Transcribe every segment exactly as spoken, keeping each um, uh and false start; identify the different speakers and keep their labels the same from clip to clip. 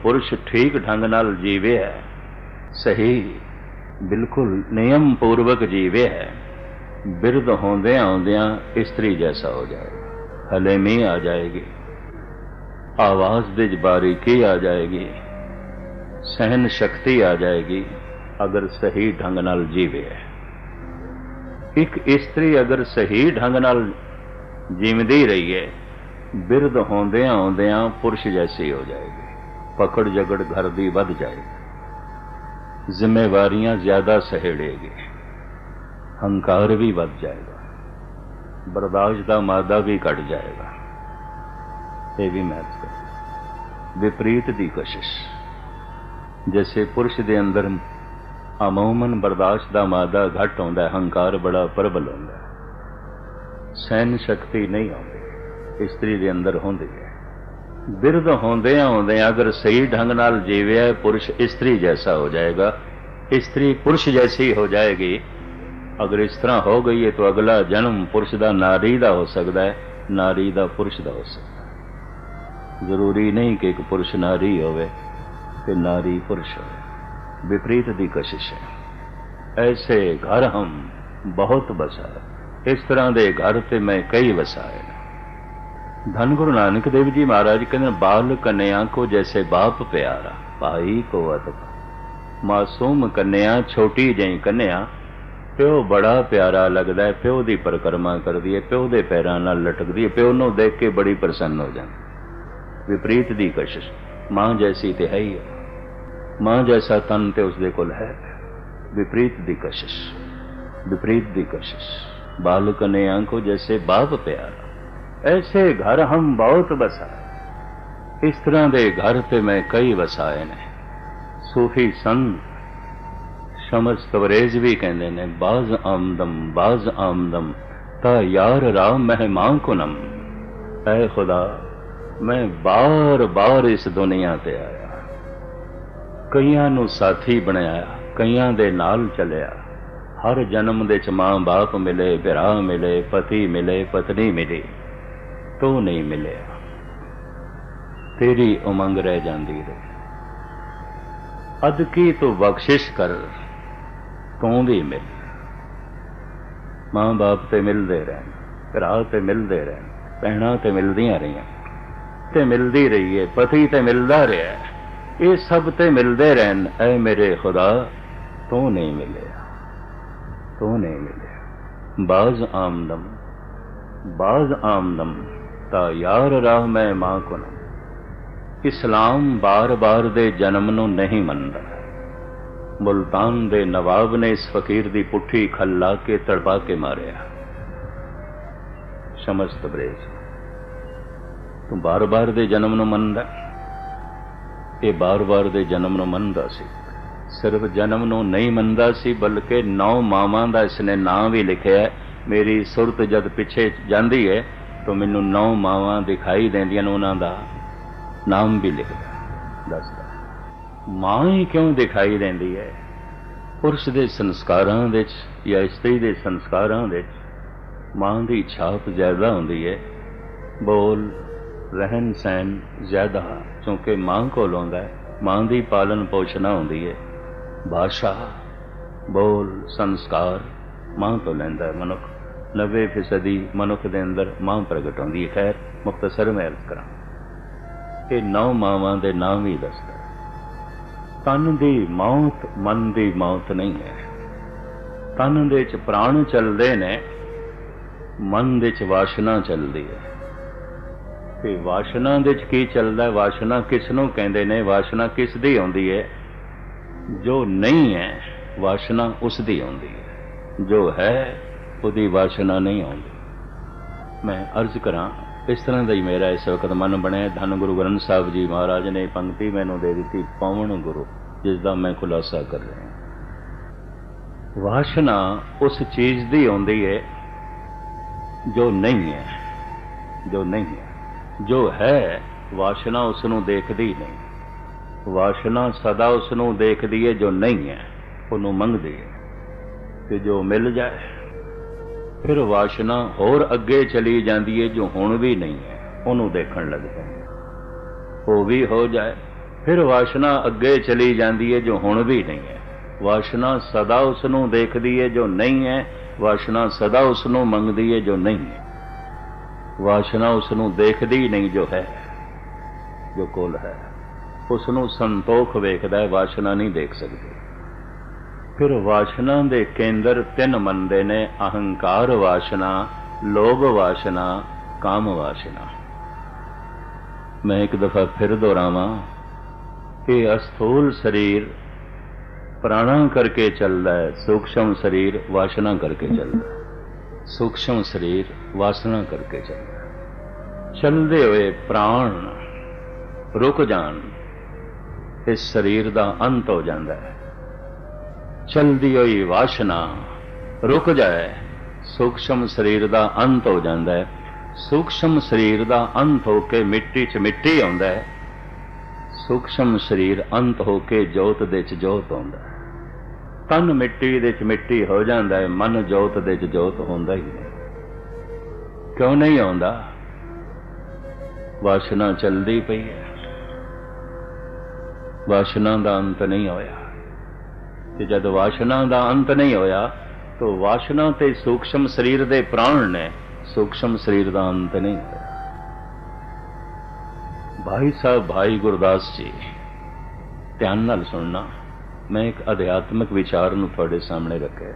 Speaker 1: पुरुष ठीक ढंग नाल जीवे है, सही बिल्कुल नियम पूर्वक जीवे है, बिरध होंदे आउंदियां इस्त्री जैसा हो जाएगा। हलेमी आ जाएगी, आवाज दे बारीकी आ जाएगी, सहन शक्ति आ जाएगी, अगर सही ढंग नाल जीवे है। एक इस्त्री अगर सही ढंग नाल जीवदी रही है, बिरध होंदियां आउंदियां पुरुष जैसी हो जाएगी। पकड़ जगड़ घर दी वध जाएगी, जिम्मेवारियां ज्यादा सहेड़ेगी, हंकार भी वध जाएगा, बर्दाश्त का मादा भी घट जाएगा। ये भी महत्व कर। विपरीत दी कशिश, जैसे पुरुष दे अंदर अमूमन बर्दाश्त का मादा घट आउंदा है, हंकार बड़ा प्रबल होंदा है, सहन शक्ति नहीं आउंदी, स्त्री दे अंदर होंदी है। बिरध होंदे आउंदे अगर सही ढंग नाल जीविया पुरुष स्त्री जैसा हो जाएगा, स्त्री पुरुष जैसी हो जाएगी। अगर इस तरह हो गई है तो अगला जन्म पुरुष का नारी का हो सकता है, नारी का पुरुष का हो सकता है। जरूरी नहीं कि एक पुरुष नारी होवे ते नारी पुरुष होवे। विपरीत दी कशिश है। ऐसे घर हम बहुत बसाए, इस तरह के घर ते मैं कई वसाए। धन गुरु नानक देव जी महाराज कहते बाल कन्या को जैसे बाप प्यारा, भाई को अदब। मासूम कन्या छोटी जही कन्या प्यो बड़ा प्यारा लगता है, प्यो की परिक्रमा करती है, प्यो के पैरों नाल लटकती है, प्यो नूं देख के बड़ी प्रसन्न हो जाती। विपरीत दी कशिश, मां जैसी तो है ही है, मां जैसा तन तो उसके कोल है। विपरीत दी कशिश, विपरीत दी कशिश। बाल कन्या को जैसे बाप प्यारा, ऐसे घर हम बहुत बसाए। इस तरह के घर पे मैं कई वसाए ने। सूफी संत शमस तवरेज भी कहते ने, बाज आमदम बाज आमदम ता यार राम मेहमान कुनम। ऐ खुदा मैं बार बार इस दुनिया ते आया, कईयां नू साथी बनाया, कईयां दे नाल चलिया। हर जन्म दे च मां बाप मिले, भरा मिले, पति मिले, पत्नी मिली, तो नहीं मिले। तेरी उमंग रह जाती रही। अदकी तो बख्शिश कर, तू भी मिल। मां बाप ते मिलते रहन, भरा ते मिलते रहन, भैणां ते मिलदियां रहियां, ते मिलदी रही है, पति ते मिलदा रहा है, ये सब ते मिलते रहन। ऐ मेरे खुदा तू नहीं मिले, तू नहीं मिले। बाज आमदम बाज आमदम ता यार राह मैं मां को न। इस्लाम बार बार दे जन्म नूं नहीं मनदा। मुल्तान दे नवाब ने इस फकीर दी पुट्ठी खल ला के तड़पा के मारिया। शमस तबरेज, तू बार बार दे जन्म नूं मनदा? ये बार बार दे जन्म नूं मनदा सी। सिर्फ जन्म नूं नहीं मनदा सी, बल्कि नौ मावां दा इसने नाम भी लिखिया है। मेरी सुरत जद पिछे जांदी है तो मैनू नौ मावां दिखाई देंदियां, उन्हां दा नाम भी लिखदा। दसदा मां ही क्यों दिखाई देंदी है? पुरुष दे संस्कारां दे या स्त्री दे संस्कारां दे मां दी छाप ज्यादा हुंदी है, बोल रहन सहन ज्यादा, क्योंकि मां कोल आउंदा है, मां दी पालन पोषणा हुंदी है। भाषा बोल संस्कार मां तो लैंदा है मनुख। नब्बे फीसदी मनुख दे अंदर मां प्रगट होंदी है। खैर मुख्तसर मैं अर्ज करा, ये नौ मावां दे नाम ही दसदा। तन दी मौत मन दी मौत नहीं है। तन दे च प्राण चलदे ने, मन दे च वासना चलदी है। ते वासना दे च की चलदा है? वासना किस नूं कहंदे ने? वासना किस दी आउंदी है? जो नहीं है वासना उस दी आउंदी है, जो है उहदी वासना नहीं आउंदी। मैं अर्ज करा, इस तरह का ही मेरा इस वक्त मन बनया। धन गुरु ग्रंथ साहब जी महाराज ने पंक्ति मैनू दे दी, पवन गुरु, जिसका मैं खुलासा कर रहा। वासना उस चीज दी आउंदी है जो नहीं है, जो नहीं है। जो है वासना उसनू देखदी नहीं। वासना सदा उसनू देखदी है जो नहीं है, उन्हों मंगदी है। ते जो मिल जाए फिर वासना होर अगे चली जाती है, जो हुण भी नहीं है उन्हों देखण लग जाए। वो भी हो जाए फिर वासना अगे चली जाती है जो हुण भी नहीं है। वासना सदा उसनूं देखदी है जो नहीं है, वासना सदा उसनूं मंगदी है जो नहीं है। वासना उसनूं देखदी नहीं जो है, जो कोल है, उसनूं संतोख वेखदा है, वासना नहीं देख सकती। फिर वासना दे केंद्र तीन मनदे ने, अहंकार वासना, लोभ वासना, काम वासना। मैं एक दफा फिर दोहरावां कि अस्थूल शरीर प्राणा करके चलता है, सूक्ष्म शरीर वासना करके चलता है। सूक्ष्म शरीर वासना करके चलता है। चलते हुए प्राण रुक जान, इस शरीर का अंत हो जाता है। चलती हुई वासना रुक जाए, सूक्ष्म शरीर का अंत हो जाता है। सूक्ष्म शरीर का अंत होके मिट्टी च मिट्टी आउंदा है, सूक्ष्म शरीर अंत होके जोत दे च जोत आउंदा है। तन मिट्टी दे च मिट्टी हो जाता है, मन जोत दे च जोत होंदा ही नहीं। क्यों नहीं आउंदा? वासना चलदी पई है, वासना का अंत नहीं होया। ते जद वासना का अंत नहीं होया तो वासना ते सूक्ष्म शरीर दे प्राण ने, सूक्ष्म शरीर का अंत नहीं होया। भाई साहब भाई गुरदास जी, ध्यान नाल सुनना, मैं एक अध्यात्मिक विचार नूं तुहाडे सामने रखे।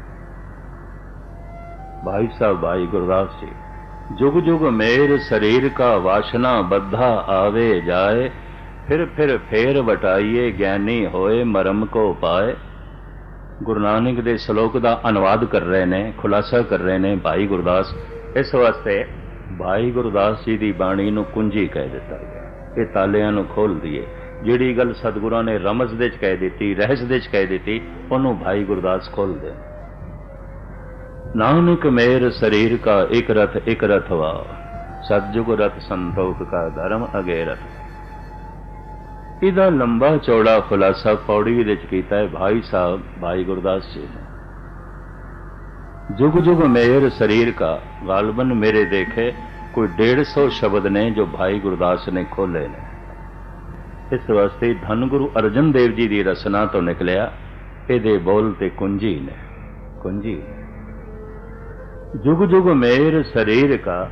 Speaker 1: भाई साहब भाई गुरदास जी, जुग जुग मेर शरीर का वासना बद्धा आवे जाए, फिर फिर फेर वटाइए ज्ञानी होए मरम को पाए। गुरु नानक दे श्लोक का अनुवाद कर रहे ने, खुलासा कर रहे ने भाई गुरदास। इस वास्ते भाई गुरदास जी की बाणी नूं कुंजी कह दिता गया। ये तालियां नूं खोल दिए। जिहड़ी गल सतगुरां ने रमज दे च कह दी, रहस दे च कह दी, उन्होंने भाई गुरदास खोल दे। नानक मेर शरीर का एक रथ एक रथवा, सतजुग रथ संतोख का धर्म अगे रथ। इहदा लंबा चौड़ा खुलासा पौड़ी दे च कीता है भाई साहब भाई गुरदास जी ने। जुग जुग मेर शरीर का, गालबन मेरे देखे कोई डेढ़ सौ शब्द ने जो भाई गुरदास ने खोले ने। इस वास्ते धन गुरु अर्जन देव जी की रचना तो निकलिया, इहदे बोल ते कुंजी ने, कुंजी। जुग जुग मेर शरीर का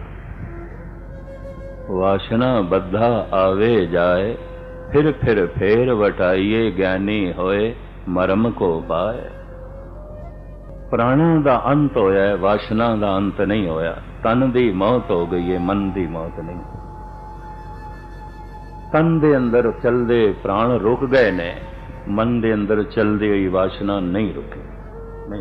Speaker 1: वासना बद्धा आवे जाए, फिर फिर फेर वटाइए ज्ञानी होए मरम को पाए। प्राणों का अंत होया है, वासना का अंत नहीं होया। तन की मौत हो गई है, मन की मौत नहीं। तन दे अंदर चलते प्राण रुक गए ने, मन दे अंदर चलती हुई वासना नहीं रुकी, नहीं।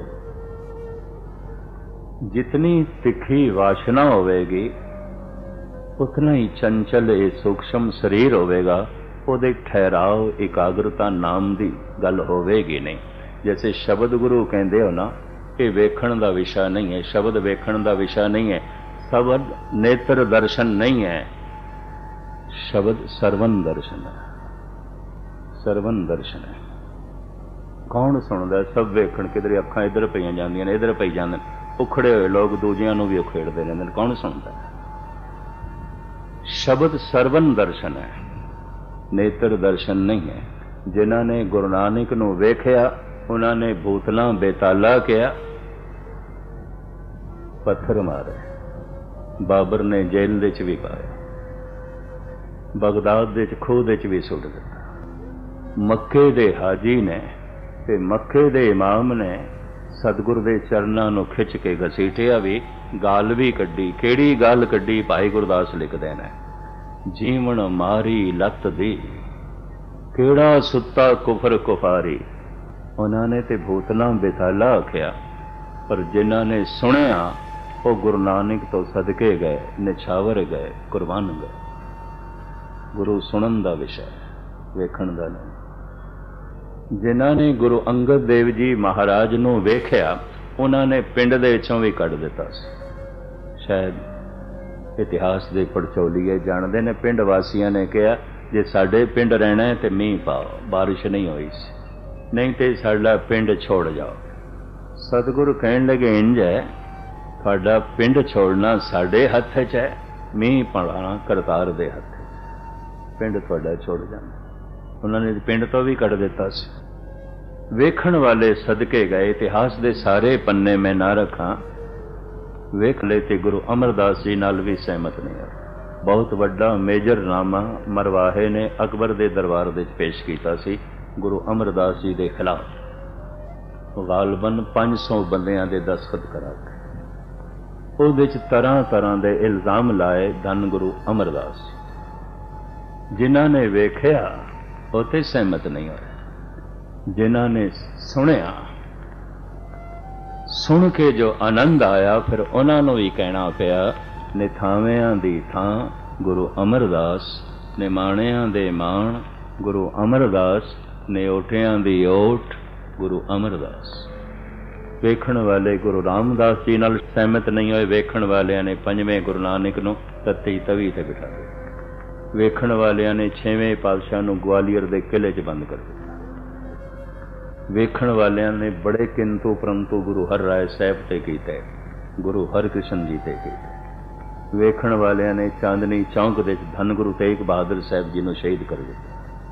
Speaker 1: जितनी तिखी वासना होवेगी उतना ही चंचल ये सूक्ष्म शरीर होवेगा। ਉਹਦੇ ठहराव एकाग्रता नाम की गल होवेगी नहीं। जैसे शब्द गुरु कहते हो ना, ये वेखण का विषय नहीं है, शब्द वेखण का विषय नहीं है, शब्द नेत्र दर्शन नहीं है, शब्द सरवन दर्शन है, सरवन दर्शन है। कौन सुनता? सब वेखण, किधर अखां इधर पईयां जांदियां ने, इधर पई जांदे ने, उखड़े हुए लोग दूजियां नूं भी उखेड़ते रहंदे ने, कौन सुनता? शब्द सरवन दर्शन है, नेत्र दर्शन नहीं है। जिन्हां ने गुरु नानक नूं वेखिया उन्होंने भूतला बेताला किया, पत्थर मारे। बाबर ने जेल दे च भी पाया, बगदाद दे च खूह दे च भी सुट दिता। मक्के दे हाजी ने ते मक्के दे इमाम ने सतगुर दे चरनां नूं खिच के घसीटिया भी, गाल भी कड्डी। किहड़ी गल कड्डी? भाई गुरदास लिखदे ने, जीवन मारी लत दी, केड़ा सुता कुफर कुफारी। उन्होंने ते भूतला बेताला आख्या, पर जिन्हां ने सुनिया वो गुरु नानक तो सदके गए, निछावर गए, कुर्बान गए। गुरु सुनन दा विषय, वेखण दा नहीं। जिन्हां ने गुरु अंगद देव जी महाराज नूं वेखिया उन्होंने पिंड दे विचों भी कढ दिता। शायद इतिहास के पड़चौलीए जानते ने, पिंड वासियों ने कहा जे साडे पिंड रहना है तो मीह पाओ, बारिश नहीं हुई सी, नहीं तो साडा पिंड छोड़ जाओ। सतगुरु कहन लगे इंज है, तुहाडा पिंड छोड़ना साडे हथ च है, मीह पाना करतार दे हथ, पिंड तुहाडा छोड़ जाना। उन्होंने पिंड तो भी कढ़ दिता सी। वेखण वाले सदके गए, इतिहास दे सारे पन्ने मैं ना रखा, वेख ले ते गुरु अमरदास जी नाल भी सहमत नहीं है। बहुत वड्डा मेजरनामा मरवाहे ने अकबर दे दरबार दे पेश कीता सी गुरु अमरदास जी दे खिलाफ, गालबन पांच सौ बंदियां दे दस्तखत करा के ਉਹਦੇ ਚ ਤਰ੍ਹਾਂ ਤਰ੍ਹਾਂ ਦੇ ਇਲਜ਼ਾਮ ਲਾਏ ਧੰਨ ਗੁਰੂ ਅਮਰਦਾਸ। ਜਿਨ੍ਹਾਂ ਨੇ ਵੇਖਿਆ ਉਹ ਤੇ ਸਹਿਮਤ ਨਹੀਂ ਹੋਏ, ਜਿਨ੍ਹਾਂ ਨੇ ਸੁਣਿਆ, ਸੁਣ ਕੇ ਜੋ ਆਨੰਦ ਆਇਆ, ਫਿਰ ਉਹਨਾਂ ਨੂੰ ਵੀ ਕਹਿਣਾ ਪਿਆ ਨਿਥਾਵਿਆਂ ਦੀ ਥਾਂ ਗੁਰੂ ਅਮਰਦਾਸ, ਨਿਮਾਣਿਆਂ ਦੇ ਮਾਣ ਗੁਰੂ ਅਮਰਦਾਸ, ਨਿਓਟਿਆਂ ਦੀ ਓਟ ਗੁਰੂ ਅਮਰਦਾਸ। ਵੇਖਣ ਵਾਲੇ ਗੁਰੂ ਰਾਮਦਾਸ ਜੀ ਨਾਲ ਸਹਿਮਤ ਨਹੀਂ ਹੋਏ। ਵੇਖਣ ਵਾਲਿਆਂ ਨੇ ਪੰਜਵੇਂ ਗੁਰੂ ਨਾਨਕ ਨੂੰ ਤੱਤੀ ਤਵੀ ਤੇ ਬਿਠਾ ਦਿੱਤਾ। ਵੇਖਣ ਵਾਲਿਆਂ ਨੇ ਛੇਵੇਂ ਪਾਤਸ਼ਾਹ ਨੂੰ ਗਵਾਲੀਅਰ ਦੇ ਕਿਲੇ 'ਚ ਬੰਦ ਕਰ ਦਿੱਤਾ। ਵੇਖਣ ਵਾਲਿਆਂ ਨੇ ਬੜੇ ਕਿੰਤੂ ਪਰੰਤੂ ਗੁਰੂ ਹਰ ਰਾਏ ਸਾਹਿਬ ਤੇ ਕੀਤੇ, ਗੁਰੂ ਹਰਕ੍ਰਿਸ਼ਨ ਜੀ ਤੇ ਕੀਤੇ। ਵੇਖਣ ਵਾਲਿਆਂ ਨੇ ਚਾਂਦਨੀ ਚੌਂਕ ਦੇ ਧੰਨ ਗੁਰੂ ਤੇਗ ਬਹਾਦਰ ਸਾਹਿਬ ਜੀ ਨੂੰ ਸ਼ਹੀਦ ਕਰ ਦਿੱਤਾ।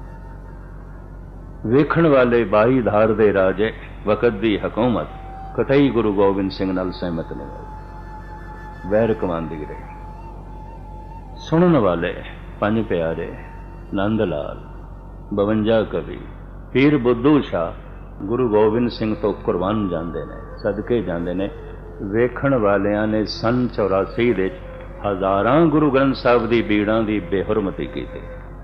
Speaker 1: ਵੇਖਣ ਵਾਲੇ ਬਾਈ ਧਾਰ ਦੇ ਰਾਜੇ ਵਕਤ ਦੀ ਹਕੂਮਤ ਕਤਈ ਗੁਰੂ ਗੋਬਿੰਦ ਸਿੰਘ ਨਾਲ ਸਹਿਮਤ ਨਹੀਂ ਹੋਏ, ਵੈਰ ਕਮਾਂਦੀ ਰਹੀ। ਸੁਣਨ ਵਾਲੇ ਪੰਜ ਪਿਆਰੇ, ਨੰਦ ਲਾਲ, ਬਵੰਜਾ ਕਵੀ, ਪੀਰ ਬੁੱਧੂ ਸ਼ਾਹ ਗੁਰੂ ਗੋਬਿੰਦ ਸਿੰਘ ਤੋਂ ਕੁਰਬਾਨ ਜਾਂਦੇ ਨੇ, ਸਦਕੇ ਜਾਂਦੇ ਨੇ। ਵੇਖਣ ਵਾਲਿਆਂ ਨੇ ਸੰਨ ਚੌਰਾਸੀ ਦੇ ਹਜ਼ਾਰਾਂ ਗੁਰੂ ਗ੍ਰੰਥ ਸਾਹਿਬ ਦੀ ਬੀੜਾਂ ਦੀ ਬੇਹੁਰਮਤੀ ਕੀਤੀ।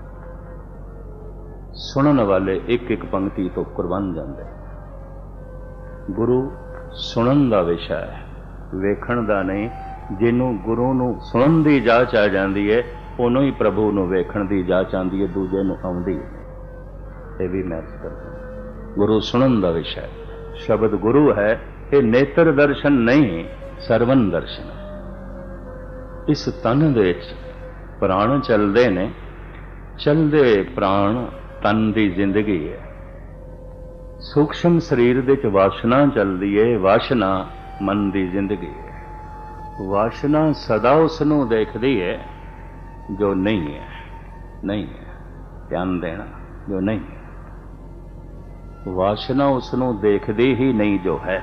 Speaker 1: ਸੁਣਨ ਵਾਲੇ ਇੱਕ ਇੱਕ ਪੰਕਤੀ ਤੋਂ ਕੁਰਬਾਨ ਜਾਂਦੇ। ਗੁਰੂ ਸੁਣਨ ਦਾ ਵਿਸ਼ਾ ਹੈ, ਵੇਖਣ ਦਾ ਨਹੀਂ। ਜਿਹਨੂੰ ਗੁਰੂ ਨੂੰ ਸੁਣਨ ਦੀ ਜਾਚ ਆ ਜਾਂਦੀ ਹੈ, ਉਹਨੂੰ ਹੀ ਪ੍ਰਭੂ ਨੂੰ ਵੇਖਣ ਦੀ ਜਾਚ ਆਉਂਦੀ ਹੈ, ਦੂਜੇ ਨੂੰ ਆਉਂਦੀ ਹੈ। ਇਹ ਵੀ ਮੈਂ ਕਰਦਾ। ਗੁਰੂ ਸੁਣਨ ਦਾ ਵਿਸ਼ਾ ਹੈ, ਸ਼ਬਦ ਗੁਰੂ ਹੈ। ਇਹ ਨੇਤਰ ਦਰਸ਼ਨ ਨਹੀਂ, ਸਰਵਨ ਦਰਸ਼ਨ। ਇਸ ਤਨ ਦੇ ਵਿੱਚ ਪ੍ਰਾਣ ਚੱਲਦੇ ਨੇ, ਚੱਲਦੇ ਪ੍ਰਾਣ ਤਨ ਦੀ ਜ਼ਿੰਦਗੀ ਹੈ। ਸੂਖਸ਼ਮ ਸਰੀਰ ਦੇ ਚ ਵਾਸ਼ਨਾ ਚੱਲਦੀ ਹੈ, ਵਾਸ਼ਨਾ ਮਨ ਦੀ ਜ਼ਿੰਦਗੀ ਹੈ। ਵਾਸ਼ਨਾ ਸਦਾ ਉਸ ਨੂੰ ਦੇਖਦੀ ਹੈ ਜੋ ਨਹੀਂ ਹੈ, ਨਹੀਂ ਹੈ, ਧਿਆਨ ਦੇਣਾ, ਜੋ ਨਹੀਂ ਹੈ। ਵਾਸ਼ਨਾ ਉਸ ਨੂੰ ਦੇਖਦੀ ਹੀ ਨਹੀਂ ਜੋ ਹੈ,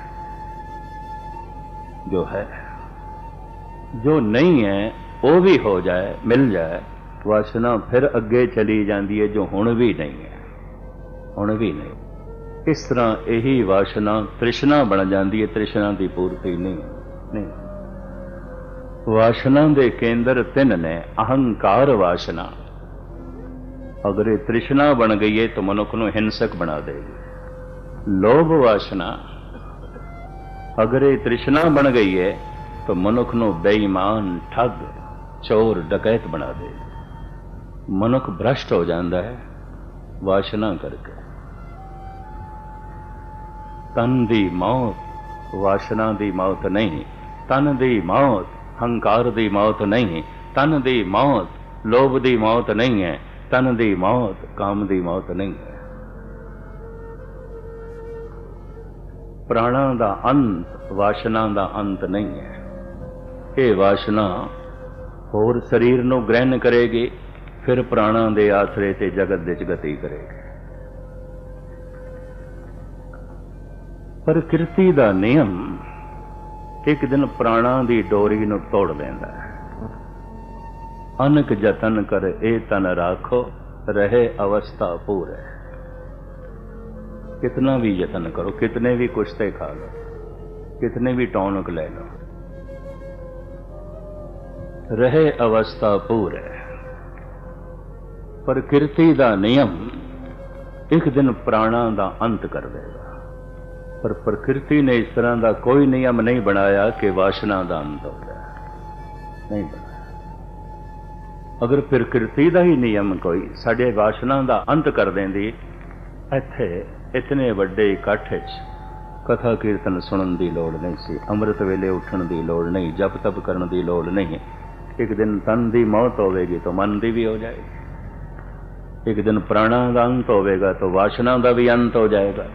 Speaker 1: ਜੋ ਹੈ। ਜੋ ਨਹੀਂ ਹੈ ਉਹ ਵੀ ਹੋ ਜਾਏ, ਮਿਲ ਜਾਏ, ਵਾਸ਼ਨਾ ਫਿਰ ਅੱਗੇ ਚਲੀ ਜਾਂਦੀ ਹੈ ਜੋ ਹੁਣ ਵੀ ਨਹੀਂ ਹੈ, ਹੁਣ ਵੀ ਨਹੀਂ। ਇਸ ਤਰ੍ਹਾਂ ਇਹੀ ਵਾਸ਼ਨਾ ਤ੍ਰਿਸ਼ਨਾ ਬਣ ਜਾਂਦੀ ਹੈ, ਤ੍ਰਿਸ਼ਨਾ ਦੀ ਪੂਰਤੀ ਨਹੀਂ ਨਹੀਂ। ਵਾਸ਼ਨਾ ਦੇ ਕੇਂਦਰ ਤਿੰਨ ਨੇ। ਅਹੰਕਾਰ ਵਾਸ਼ਨਾ, ਅਗਰ ਇਹ ਤ੍ਰਿਸ਼ਨਾ ਬਣ ਗਈ ਹੈ ਤਾਂ ਮਨੁੱਖ ਨੂੰ ਹਿੰਸਕ ਬਣਾ ਦੇਗੀ। ਲੋਭ ਵਾਸ਼ਨਾ, ਅਗਰ ਇਹ ਤ੍ਰਿਸ਼ਨਾ ਬਣ ਗਈ ਹੈ ਤਾਂ ਮਨੁੱਖ ਨੂੰ ਬੇਈਮਾਨ, ਠੱਗ, ਚੋਰ, ਡਕੈਤ ਬਣਾ ਦੇਗੀ। ਮਨੁੱਖ ਭ੍ਰਸ਼ਟ ਹੋ ਜਾਂਦਾ ਹੈ ਵਾਸ਼ਨਾ ਕਰਕੇ। ਤਨ ਦੀ ਮੌਤ ਵਾਸ਼ਨਾ ਦੀ ਮੌਤ ਨਹੀਂ, ਤਨ ਦੀ ਮੌਤ ਹੰਕਾਰ ਦੀ ਮੌਤ ਨਹੀਂ, ਤਨ ਦੀ ਮੌਤ ਲੋਭ ਦੀ ਮੌਤ ਨਹੀਂ ਹੈ, ਤਨ ਦੀ ਮੌਤ ਕਾਮ ਦੀ ਮੌਤ ਨਹੀਂ ਹੈ। ਪ੍ਰਾਣਾਂ ਦਾ ਅੰਤ ਵਾਸ਼ਨਾ ਦਾ ਅੰਤ ਨਹੀਂ ਹੈ। ਇਹ ਵਾਸ਼ਨਾ ਹੋਰ ਸਰੀਰ ਨੂੰ ਗ੍ਰਹਿਣ ਕਰੇਗੀ, ਫਿਰ ਪ੍ਰਾਣਾਂ ਦੇ ਆਸਰੇ ਤੇ ਜਗਤ ਵਿੱਚ ਗਤੀ ਕਰੇਗੀ। ਪ੍ਰਕਿਰਤੀ ਦਾ ਨਿਯਮ ਇੱਕ ਦਿਨ ਪ੍ਰਾਣਾਂ ਦੀ ਡੋਰੀ ਨੂੰ ਤੋੜ ਲੈਂਦਾ ਹੈ। ਅਨਕ ਯਤਨ ਕਰ ਇਹ ਤਨ ਰਾਖੋ, ਰਹੇ ਅਵਸਥਾ ਪੂਰੇ। कितना भी यत्न करो, कितने भी कुश्ते खा लो, कितने भी टॉनिक ले लो, रहे अवस्था पूरे। प्रकृति का नियम एक दिन प्राणा का अंत कर देगा, पर प्रकृति ने इस तरह का कोई नियम नहीं बनाया कि वासना का अंत हो जाए, नहीं बनाया। अगर प्रकृति का ही नियम कोई साडे वासना का अंत कर देंदी, इत्थे इतने वड्डे इकट्ठ कथा कीर्तन सुनन की लोड़ नहीं सी, अमृत वेले उठन की लोड़ नहीं, जप तप करने की लोड़ नहीं। एक दिन तन की मौत होगी तो मन की भी हो जाएगी, एक दिन प्राणा का अंत होगा तो वासना का भी अंत हो जाएगा।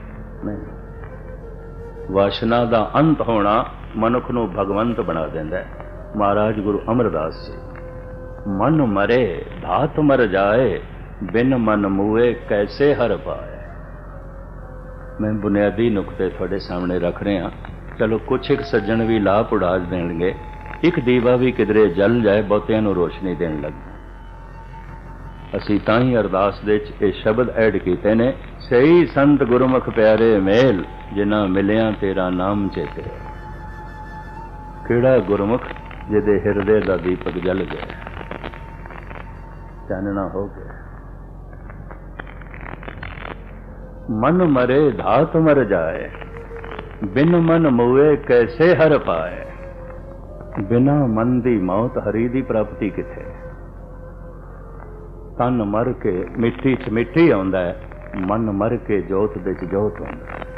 Speaker 1: नहीं, वासना का अंत होना मनुख नूं भगवंत बना देंदा है। महाराज गुरु अमरदास जी, मन मरे धात मर जाए, बिन मन मूए कैसे हर पाए। मैं बुनियादी नुकते थोड़े सामने रख रहा। चलो कुछ एक सज्जन भी लाभ उड़ा देंगे, एक दीवा भी किधरे जल जाए बहुतियां नूं रोशनी देण लग। असी तां ही अरदास दे विच ये शब्द ऐड कीते ने, सही संत गुरमुख प्यारे मेल, जिन्हां मिलिया तेरा नाम चेते। किहड़ा गुरमुख जिहदे हिरदे दा दीपक जल गया, चानना हो गया। मन मरे धात मर जाए, बिन मन मुए कैसे हर पाए। बिना मन दी मौत हरी दी प्राप्ति किथे। तन मर के मिट्टी च मिट्टी आउंदा है, मन मर के जोत दे च जोत आउंदा है।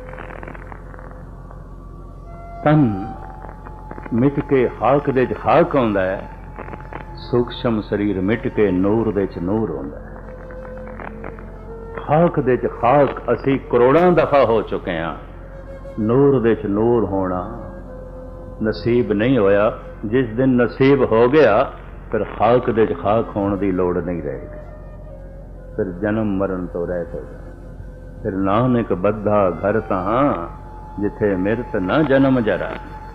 Speaker 1: तन मिट के खाक दे च खाक आउंदा है, सूक्ष्म शरीर मिट के नूर दे च नूर आउंदा है। खाक दे च खाक असी करोड़ां दफा हो चुके हैं, नूर दे च नूर होना नसीब नहीं होया। जिस दिन नसीब हो गया फिर खाक दे च खाक होने की लोड़ नहीं रहेगी, फिर जन्म मरण तो रह जाए। फिर नानक बद्धा घर तहां, जिथे मिरत न जन्म जरा।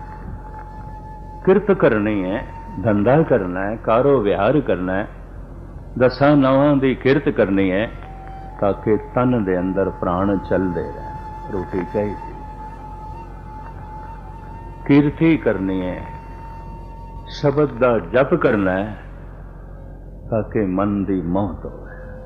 Speaker 1: किरत करनी है, धंधा करना है, कारो विहार करना है, दसा नवां दी किरत करनी है, ताकि तन दे अंदर प्राण चलते रहे। रोटी चाहिए, कीर्ति करनी है, शब्द का जप करना है, ताकि मन की मौत हो।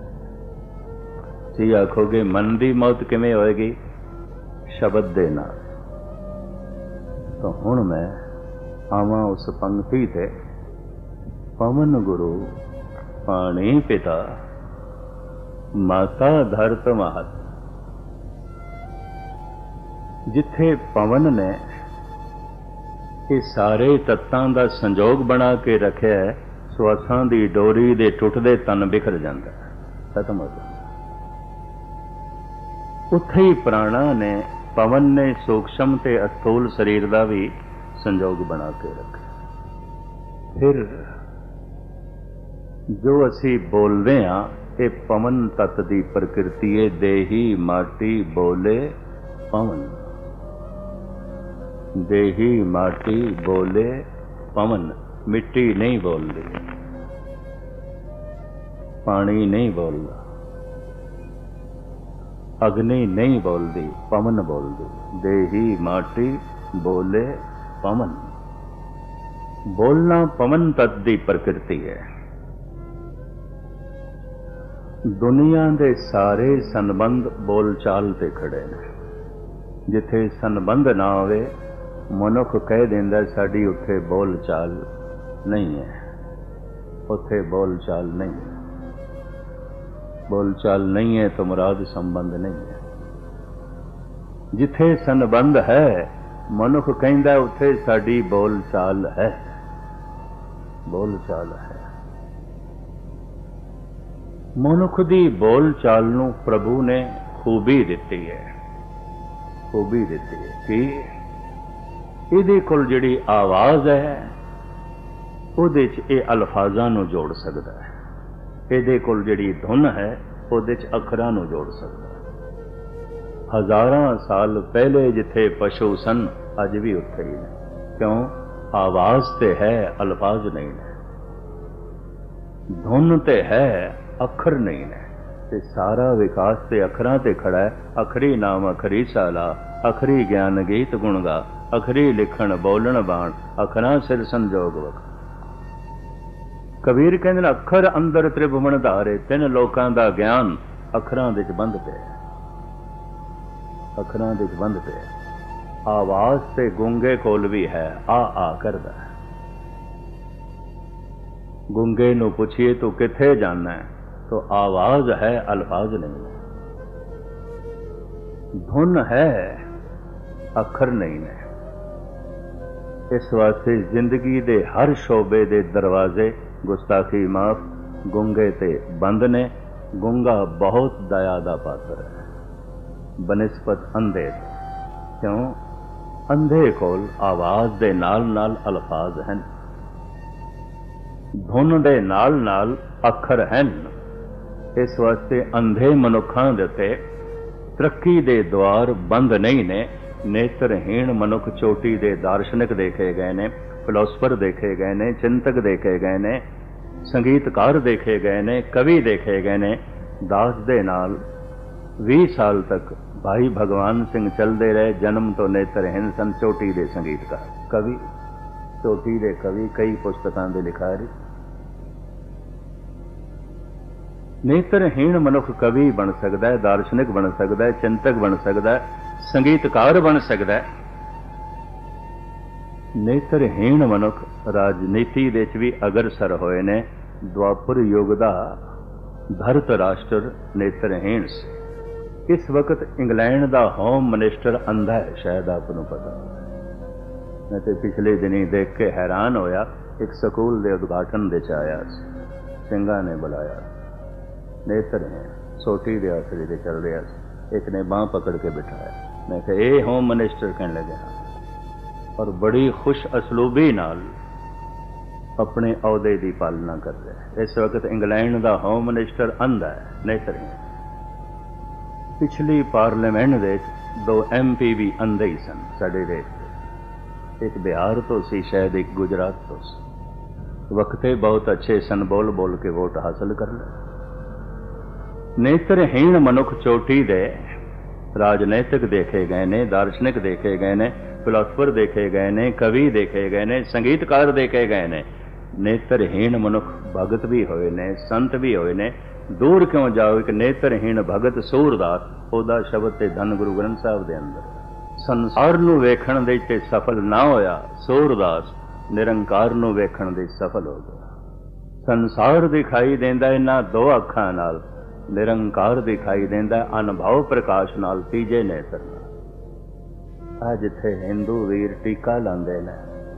Speaker 1: जी आखोगे मन की मौत किवें होएगी? शब्द दे नाल। तो हुण मैं आवां उस पंक्ति ते, पवन गुरु पाणी पिता माता धरत महत। जिथे पवन ने ये सारे तत्तां दा संजोग बना के रखिया है, सुआसां दी डोरी दे टुटदे तन बिखर जांदा, खत्म हो जांदा। उत्थे ही प्राणा ने, पवन ने सूक्ष्म ते अस्थूल शरीर का भी संजोग बना के रखा। फिर जो असी बोलते हाँ, ये पवन तत्त दी प्रकृति है। देही माटी बोले पवन, देही माटी बोले पवन। मिट्टी नहीं बोलती, पानी नहीं बोलता, अग्नि नहीं बोलती, पवन बोलती। देही माटी बोले पवन। बोलना पवन तत्त दी प्रकृति है। दुनिया दे सारे संबंध बोल चाल ते खड़े ने। जिथे संबंध ना होवे, मनुख कह देंदा साडी उत्थे बोल चाल नहीं है, उत्थे बोल चाल नहीं है। बोल चाल नहीं है तो मुराद संबंध नहीं है। जिथे संबंध है, मनुख कहंदा उत्थे साडी बोल चाल है, बोल चाल है। मनुख दी बोल चाल नूं प्रभु ने खूबी दिती है, खूबी दिती है कि इहदे कोल जिहड़ी आवाज़ है, उहदे च इह अल्फाज़ां नूं जोड़ सकदा है। इहदे कोल जिहड़ी धुन है, उहदे च अखरां नूं जोड़ सकदा है। हज़ारां साल पहले जिथे पशु सन, अज भी उत्थे ही ने। क्यों? आवाज़ ते है, अल्फाज नहीं ने। धुन ते है, अखर नहीं ने। ते सारा विकास ते अखरां ते खड़ा है। अखरी नाम अखरी साला, अखरी ज्ञान गीत गुण गा, अखरी लिखण बोलण बाण, अखरां सिर संजोग वख। कबीर कहंदे अखर अंदर त्रिभुवन धारे, तिन लोकां दा ज्ञान अखरां दे च बंद पिया, अखरां दे च बंद पिया। आवाज़ ते गूंगे कोल भी है, आ आ करदा है। गूंगे नूं पुछिए तू किथे जाना है, तो आवाज़ है, अल्फाज नहीं है। धुन है, अखर नहीं है। इस वास्ते जिंदगी दे हर शोबे दे दरवाजे गुस्ताखी माफ, गूंगे ते बंद ने। गूंगा बहुत दया दा पात्र है बनिस्पत अंधे। क्यों? अंधे कोल आवाज़ दे नाल नाल अल्फाज हैं, धुन दे नाल नाल अखर हैं। इस वास्ते अंधे मनुखां दे उत्ते तरक्की दे द्वार बंद नहीं ने। नेत्रहीन मनुख चोटी दे दार्शनिक देखे गए ने, फिलोसफर देखे गए ने, चिंतक देखे गए ने, संगीतकार देखे गए ने, कवि देखे गए ने। दास दे नाल बीस साल तक भाई भगवान सिंह चलते रहे। जन्म तो नेत्रहीन सन, चोटी दे संगीतकार कवि, चोटी दे कवि, कई पुस्तकां दे लिखारी। नेत्रहीन मनुख कवि बन सकता है, दार्शनिक बन सकता है, चिंतक बन सकता है, संगीतकार बन सकता है। नेत्रहीन मनुख राजनीति दे भी अग्रसर होए ने। द्वापर युग दा धरत राष्ट्र नेत्रहीन सी। इस वक्त इंग्लैंड दा होम मिनिस्टर अंधा है, शायद आपको पता। मैं तो पिछले दिनी देख के हैरान होया। एक स्कूल दे उद्घाटन दे आया, सिंघा ने बुलाया, नेत्रहीन सोटी दे आसरे दे चल रहा, एक ने बांह पकड़ के बिठाया। मैं कहा ये होम मिनिस्टर कहने लगे हाँ, और बड़ी खुश असलूबी नाल अपने अहदे की पालना कर रहा है। इस वक्त इंग्लैंड का होम मिनिस्टर अंधा है, नेत्रहीन। पिछली पार्लीमेंट दे दो एम पी भी अंधे ही सन साडे देश। एक बिहार तो सी, शायद एक गुजरात तो सी। वक्ते बहुत अच्छे सन, बोल बोल के वोट हासिल कर ले। नेत्रहीन मनुख चोटी दे राजनीतिक देखे गए ने, दार्शनिक देखे गए ने, फिलोसफर देखे गए ने, कवि देखे गए ने, संगीतकार देखे गए ने। नेत्रहीन मनुख भगत भी होए ने, संत भी होए ने। दूर क्यों जाओ, एक नेत्रहीन भगत सूरदास, ओदा शब्द ते धन गुरु ग्रंथ साहब दे अंदर। संसार नूं वेखण दे ते सफल ना होया, सूरदास निरंकार नूं वेखण दे सफल हो गया। संसार दिखाई देंदा इन्हां दो अखां नाल, निरंकार दिखाई देंदा अनुभव प्रकाश नाल, तीजे नेत्र नाल। आ जिथे हिंदू वीर टीका लांदे ने,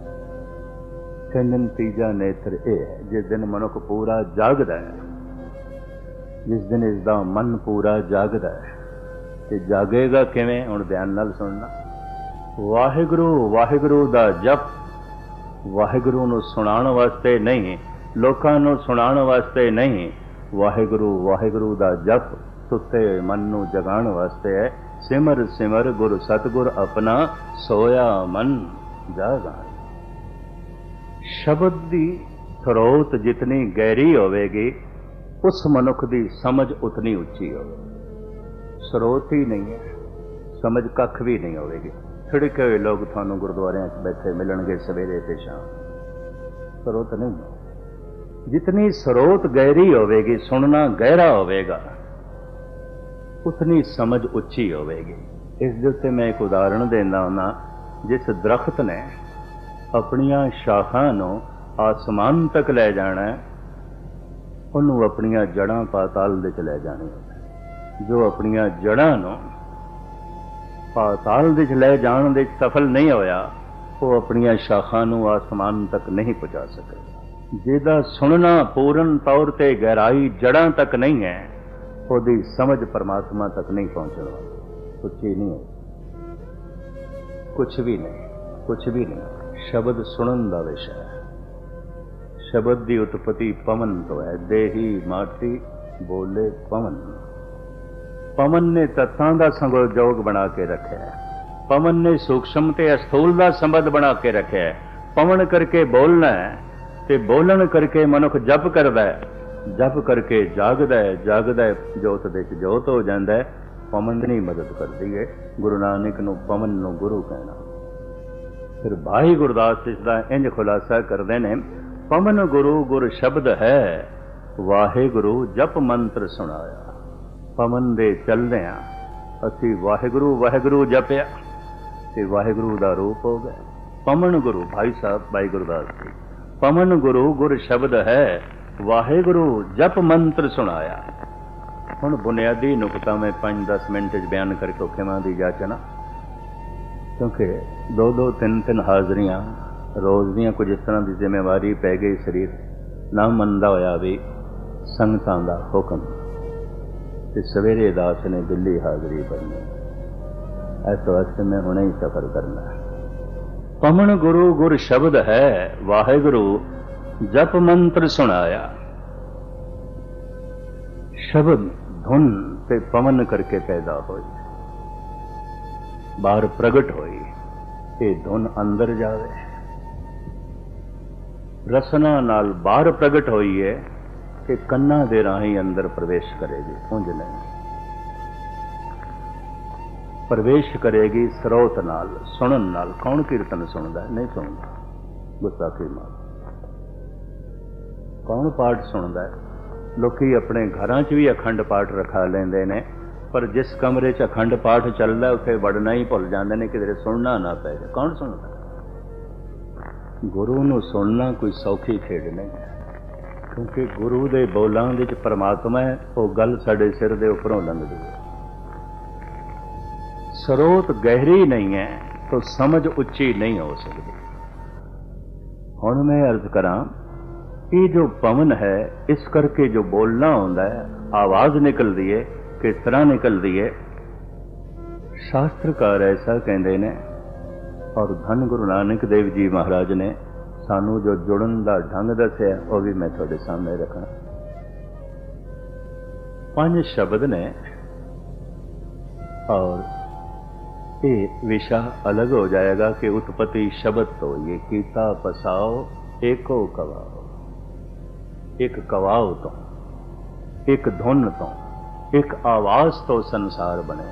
Speaker 1: कहंदे तीजा नेत्र ये है जिस दिन मनुख पूरा जागदा है, जिस दिन इसदा मन पूरा जागदा है। ते जागेगा किवें? हुण ध्यान नाल सुनना। वाहिगुरू वाहिगुरू दा जप वाहिगुरू नूं सुणाण वास्ते नहीं, लोकां नूं सुणाण वास्ते नहीं। वाहिगुरू वाहिगुरू दा जप सुते मन नूं जगाण वास्ते है। सिमर सिमर गुर सतगुर अपना, सोया मन जागा। शब्द दी स्रोत जितनी गहरी होवेगी, उस मनुख दी समझ उतनी उच्ची होवेगी। स्रोत ही नहीं है, समझ कख भी नहीं होवेगी। छिड़के हुए लोग थानू गुरुद्वारियां च बैठे मिलणगे सवेरे ते शाम, स्रोत नहीं है। जितनी स्रोत गहरी होवेगी, सुनना गहरा होवेगा, उतनी समझ उच्ची होवेगी। इस दे उत्ते मैं एक उदाहरण देना हुन्ना। जिस दरख्त ने अपनियां शाखां नूं आसमान तक लै जाना है, उन्होंने अपनियां जड़ां पाताल दे च लै जाणियां। जो अपनियां जड़ां नूं पाताल दे च लै जाण दे सफल नहीं होया, वो अपनियां शाखां नूं आसमान तक नहीं पहुंचा सके। जिहदा सुनना पूर्ण तौर ते गहराई जड़ां तक नहीं है, उसदी समझ परमात्मा तक नहीं पहुंचने वाली, उच्ची नहीं है। कुछ भी नहीं, कुछ भी नहीं। शब्द सुनन दा विषय है। शब्द की उत्पत्ति पवन तो है। देही माटी बोले पवन। पवन ने तत्तां दा संजोग बना के रखा है। पवन ने सूक्ष्म ते अस्थूल दा संबंध बना के रखा है। पवन करके बोलना है, ते बोलन करके मनुख जप करदा है, जप करके जागदा है, जागदा है जोत दे च जोत हो जांदा है। पवन की मदद करती है। गुरु नानक नूं पवन नूं गुरु कहना। फिर भाई गुरदास इसका इंज खुलासा करते हैं, पवन गुरु गुर शब्द है, वाहे गुरु जप मंत्र सुनाया। पवन दे चलदियां असी वाहेगुरु वाहेगुरु जपिया ते वाहेगुरु दा रूप हो गया। पवन गुरु भाई साहब भाई गुरदास जी, पवन गुरु गुर शब्द है, वाहेगुरु जप मंत्र सुनाया। हुण बुनियादी नुकता मैं पांच दस मिनट बयान करके औखेवां दी जाचना, क्योंकि दो दो तीन तीन हाजरियां रोज़ दियां कुछ इस तरह की जिम्मेवारी पै गई, शरीर ना मनदा होया भी संगतां दा हुक्म ते सवेरे दास ने दिल्ली हाजरी भरनी। इस वास्ते मैं हुणे ही सफर करना है। पवन गुरु गुर शब्द है, वाहेगुरु जप मंत्र सुनाया। शब्द धुन ते पवन करके पैदा होई, बाहर प्रगट होई, ये धुन अंदर जावे, रसना नाल बाहर प्रगट होई है कि कन्ना दे राही अंदर प्रवेश करेगी, उंज नहीं प्रवेश करेगी स्रोत नाल, सुनन नाल। कौन कीर्तन सुनदा है? नहीं सुनदा। गुस्ताखी मार। कौन पाठ सुनदा है? लोकी अपने घरां च भी अखंड पाठ रखा लेंदे ने, पर जिस कमरे च अखंड पाठ चलदा उत्थे वड़ना ही भुल जांदे ने, किधरे सुनना ना पै जाए। कौन सुनदा? गुरु नूं सुनना कोई सौखी खेड नहीं है, क्योंकि गुरु दे बोलां दे च परमात्मा है, वो गल साडे सिर दे उपरों लंघदी है। स्रोत गहरी नहीं है तो समझ उच्ची नहीं हो सकती। हुण मैं अर्ज करां, ये जो पवन है इस करके जो बोलना होता है, आवाज निकलती है, किस तरह निकलती है, शास्त्रकार ऐसा कहते हैं। और धन गुरु नानक देव जी महाराज ने सानू जो जुड़न का ढंग दसिया वो भी मैं थोड़े सामने रखना। पांच शब्द ने और ये विषय अलग हो जाएगा कि उत्पत्ति शब्द तो ये कीता पसाओ एको कवाओ, एक कवाओ तो, एक धुन तो, एक आवाज तो संसार बने।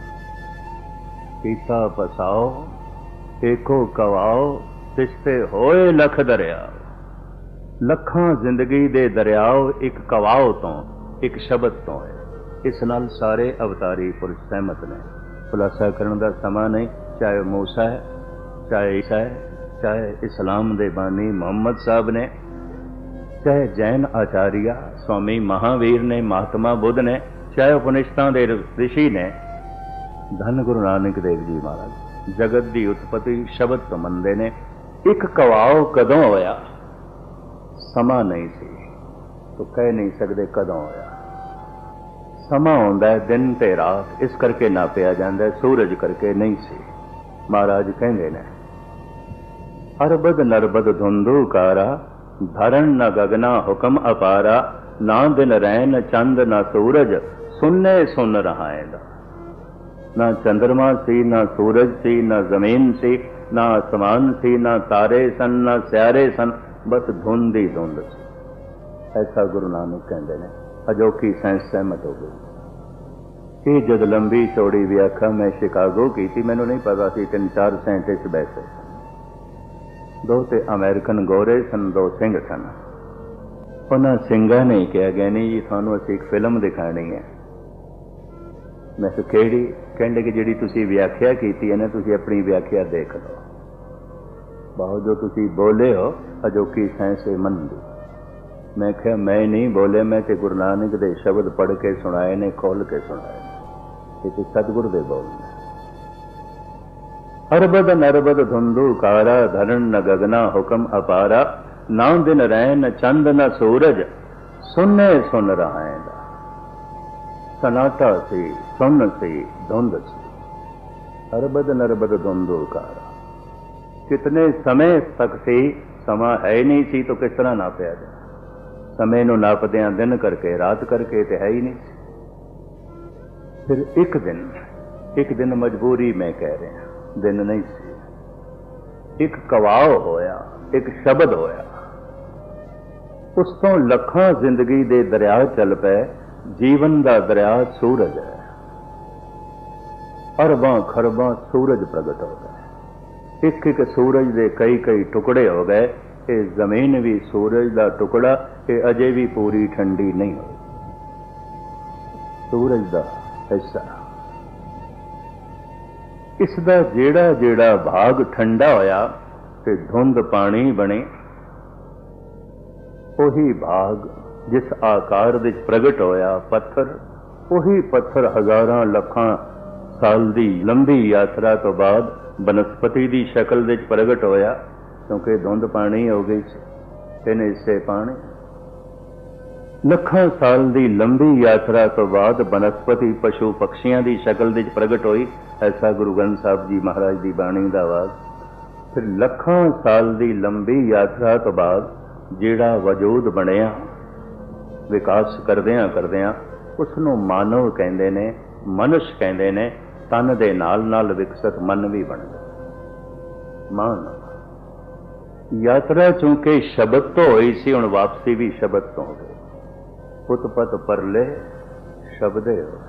Speaker 1: कीता पसाओ एको कवाओ तिसते होए लख दरियाओ, लखां जिंदगी दे दरियाओ एक कवाओ तो, एक शब्द तो है। इस नाल सारे अवतारी पुरुष सहमत ने। खुलासा करने का समा नहीं, चाहे मूसा है, चाहे ईसा है, चाहे इस्लाम दे बानी मोहम्मद साहब ने, चाहे जैन आचार्य स्वामी महावीर ने, महात्मा बुद्ध ने, चाहे उपनिषदां दे ऋषि ने, धन गुरु नानक देव जी महाराज जगत की उत्पत्ति शब्द तो मनते ने। एक कवाओ कदों होया, समा नहीं सी तो कह नहीं सकते कदों होया। समा होंदा है दिन ते रात, इस करके नापिया जाता है, सूरज करके नहीं सी। महाराज कहते ने, अरबद नरबद धुंधु कारा, धरण न गगना हुक्म अपारा, ना दिन रैन चंद ना सूरज, सुनने सुन रहाएगा। ना चंद्रमा सी, ना सूरज सी, ना जमीन सी, ना आसमान सी, ना तारे सन, ना स्यारे सन, बस धुंध ही धुंध सी। ऐसा गुरु नानक कहते हैं। अजोकी साइंस सहमत हो गई। ये जद लंबी चौड़ी व्याख्या मैं शिकागो की थी, मैनू नहीं पता सी तीन चार साइंटिस्ट बैठे, दो ते अमेरिकन गोरे सन, दो सिंह सन। उन्होंने सिंघा ने कहा गया नहीं जी थानू असीं एक फिल्म दिखानी है। मैं तो केड़ी? कहते कि जिहड़ी तुसीं व्याख्या की है ना, तुसीं अपनी व्याख्या देख लो, बहुत जो तुसीं बोले हो अजोकी साइंस मनदी। मैं क्या मैं नहीं बोले, मैं तो गुरु नानक दे शब्द पढ़ के सुनाए ने, खोल के सुनाए ने, ये सतगुरु दे बोलने। अरबद नरबद धुंधु कारा, धरण न गगना हुक्म अपारा, ना दिन रैन चंद न सूरज, सुने सुन रहाएगा। सनाटा सी, सुन सी, धुंध सी। अरबद नरबद धुंधु कारा, कितने समय तक सी, समा है नहीं सी तो किस तरह नापया जाए? समय नूं नापदियां दिन करके रात करके तो है ही नहीं। फिर एक दिन, एक दिन मजबूरी मैं कह रहा, दिन नहीं सी, एक कवाओ होया, एक शब्द होया, उस तो लखां जिंदगी दे दरिया चल पे। जीवन का दरिया सूरज है, अरबां खरबां सूरज प्रगट हो गए। एक एक सूरज दे कई कई टुकड़े हो गए। ये जमीन भी सूरज का टुकड़ा, ये अजे भी पूरी ठंडी नहीं हो, सूरज का हिस्सा। इसका जेड़ा जेड़ा भाग ठंडा होया ते धुंध पानी बने, उही भाग जिस आकार दे प्रगट होया पत्थर, उही पत्थर हजारां लखां साल दी लंबी यात्रा तो बाद बनस्पति की शक्ल दे प्रगट होया, क्योंकि धुंध पानी हो गई तीन हिस्से पानी। लखां साल की लंबी यात्रा तो बाद बनस्पति पशु पक्षियों की शक्ल दे प्रगट हुई। ऐसा गुरु ग्रंथ साहब जी महाराज की बाणी का आवाज। फिर लखां साल की लंबी यात्रा तो बाद जिहड़ा वजूद बनिया, विकास करदियां करदियां उसनूं मानव कहंदे ने, मनुष्य कहंदे ने। तन दे नाल नाल विकसित मन भी बनदा। मानव यात्रा चूंकि शब्द तो होई सी, हुण वापसी भी शब्द तो हो गई। उत्पत परले शब्दे हो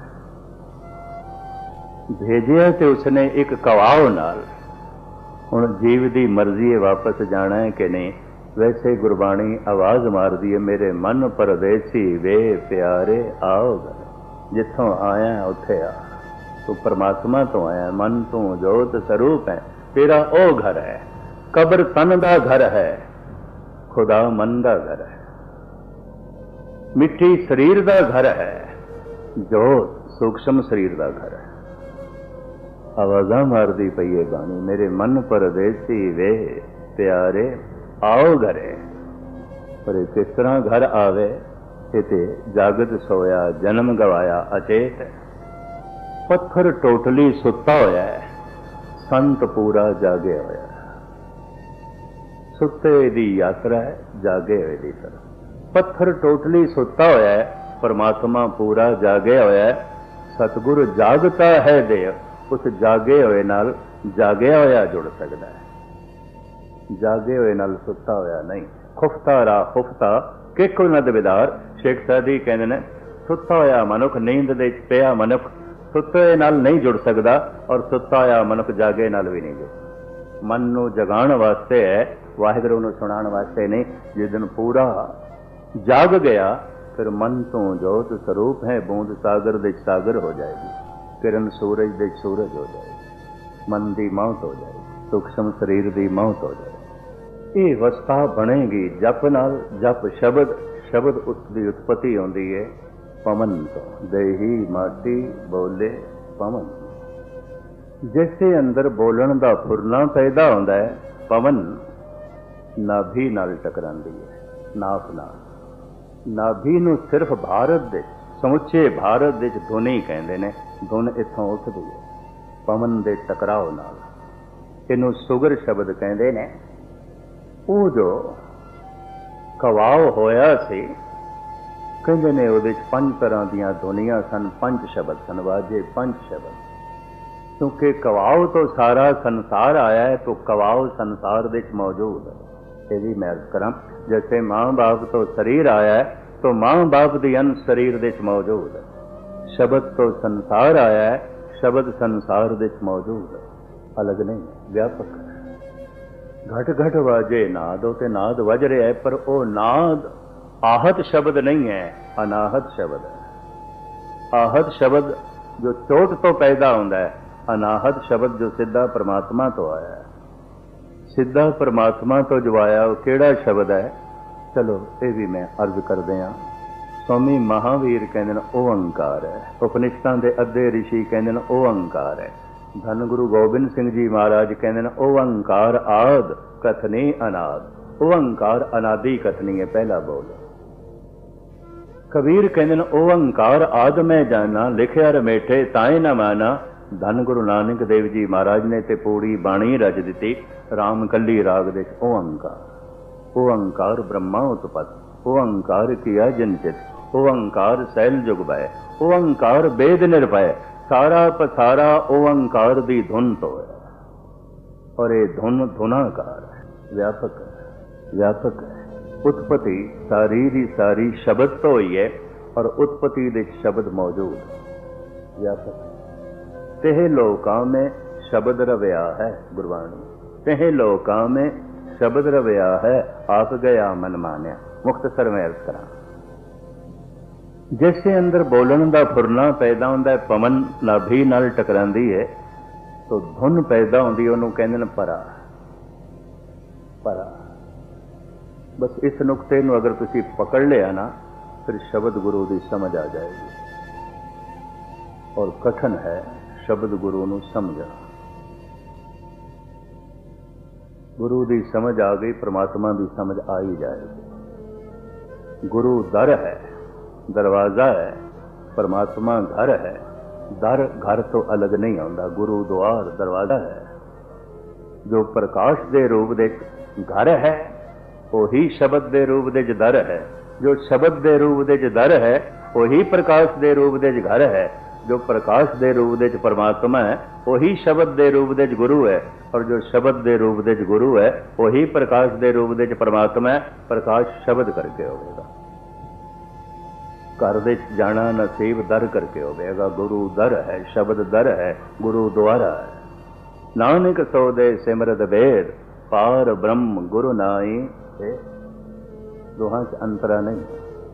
Speaker 1: भेजिया ते उसने एक कवाव नाल। हुण जीव दी मर्जी है वापस जाना है कि नहीं। वैसे गुरबाणी आवाज मार दी है, मेरे मन परदेसी वे प्यारे आओ घर। जिथों आया उत्थे आ। तू परमात्मा तो आया, मन तू जोत स्वरूप है, तेरा ओ घर है। कब्र तन दा घर है, खुदा मन दा घर है। मिट्टी शरीर दा घर है, जोत सूक्ष्म शरीर दा घर है। आवाजा मारदी पई है बाणी, मेरे मन परदेसी वे प्यारे आओ घरे। पर किस तरह घर आवे, इते जागत सोया जन्म गवाया अचेत है। पत्थर टोटली सुता होया है, संत पूरा जागे होया। सुते दी यात्रा है, जागे हुए दी तरफ। पत्थर टोटली सुता होया है, परमात्मा पूरा जागे होया है। सतगुरु जागता है देव, उस जागे हुए नाल जागया होया जुड़ सकता है। जागे हुए नाल सुता होया नहीं। खुफता रा खुफता कि कोई नद विदार। शेख सादी कहते ने, सुता होया मनुख नींद दे पिया मनुख सुते नाल नहीं जुड़ सकता, और सुता होया मनुख जागे नाल भी नहीं जुड़। मन नूं जगाण वास्ते है, वाहिगुरू नूं सुनाण वास्ते नहीं। जिस दिन पूरा जाग गया, फिर मन तो जोत स्वरूप है। बूंद सागर दे सागर हो जाएगी, किरण सूरज दे सूरज हो जाएगी। मन की मौत हो जाएगी, सूक्ष्म शरीर की मौत हो जाएगी। ये अवस्था बनेगी जप नाल। जप शब्द, शब्द उसकी उत्पत्ति होती है पवन तो। देही माटी बोले पवन। जैसे अंदर बोलन का फुरना पैदा होता है, पवन नाभि नाल टकरांदी है। नाभ नाल नाभि नूं सिर्फ भारत दे समुचे भारत दे धुनी कहंदे ने। धुन इत्थों उठदी है पवन दे टकराव नाल। इनू सुगर शब्द कहंदे ने। वो जो कवाव होया सी, कहंदे ने उहदे च पंज तरह दीयां धुनियां सन, पंज शब्द सन, वाजे पंज शब्द। क्योंकि कवाव तो सारा संसार आया है, तो कवाव संसार दे च मौजूद है। ये भी मैं अर्ज करां, जैसे माँ बाप तो शरीर आया है, तो माँ बाप दी अंश शरीर दे च मौजूद है। शब्द तो संसार आया है, शब्द संसार दे च मौजूद है। अलग नहीं है, व्यापक है। घट घट वाजे नाद, ते नाद वज रहा है, पर वो नाद आहत शब्द नहीं है, अनाहत शब्द है। आहत शब्द जो चोट तो पैदा होता है, अनाहत शब्द जो सीधा परमात्मा तो आया है। सीधा परमात्मा तो जो आया वो केड़ा शब्द है? चलो ये भी मैं अर्ज कर दिया। स्वामी महावीर कहते हैं ओंकार है। उपनिषदां दे अद्धे ऋषि कहते हैं ओंकार है। धन गुरु गोबिंद सिंह जी महाराज कहते हैं ओंकार आद कथनी अनाद। ओंकार अनादि कथनी है, पहला बोल। कबीर कहते हैं ओंकार आद मैं जाना, लिखिया रमेठे ताए न माना। धन गुरु नानक देव जी महाराज ने ते पूरी बाणी रच दी। राम कली राग दे ओंकार। ओंकार ब्रह्मा उत्पत, ओंकार किया जिनचित, ओंकार सैल जुग भय, ओंकार वेद निर्भय। सारा पसारा ओंकार दी धुन तो है, और ये धुन धुनाकार है, व्यापक है, व्यापक है। उत्पत्ति सारी दी सारी शब्द तो हुई है, और उत्पत्ति दे शब्द मौजूद है, व्यापक है। तेह लोकां में शब्द रव्या है गुरबाणी। तेह लोकां में शब्द रव्या है, आप गया मन मान्या। मुख्तसर में अर्ज करा। जैसे अंदर बोलन का फुरना पैदा होता है, पवन नाभि नाल टकरांदी है, तो धुन पैदा होती है, उन्होंने कहते हैं परा। परा बस इस नुकते नूं अगर तुसी पकड़ लिया ना, फिर शब्द गुरु की समझ आ जाएगी। और कठिन है शब्द गुरु नूं समझना। गुरु की समझ आ गई, परमात्मा की समझ आ ही जाएगी। गुरु दर है, दरवाजा है, परमात्मा घर है। दर घर तो अलग नहीं आता, गुरु द्वार दरवाजा है। जो प्रकाश दे रूप दे घर है, वही शब्द दे रूप दे दर है। जो शब्द दे रूप दे दर है, वही प्रकाश दे रूप दे घर है। जो प्रकाश दे रूप दे परमात्मा है वही शब्द दे रूप दे गुरु है, और जो शब्द दे रूप दे गुरु है वही प्रकाश दे रूप दे परमात्मा है। प्रकाश शब्द करके होगा, घर दे जाना नसीब दर करके होगा। गुरु दर है, शब्द दर है, गुरु द्वारा है। नानक सो दे सिमरत बेद, पार ब्रह्म गुरु नाई है। दोहां च अंतरा नहीं।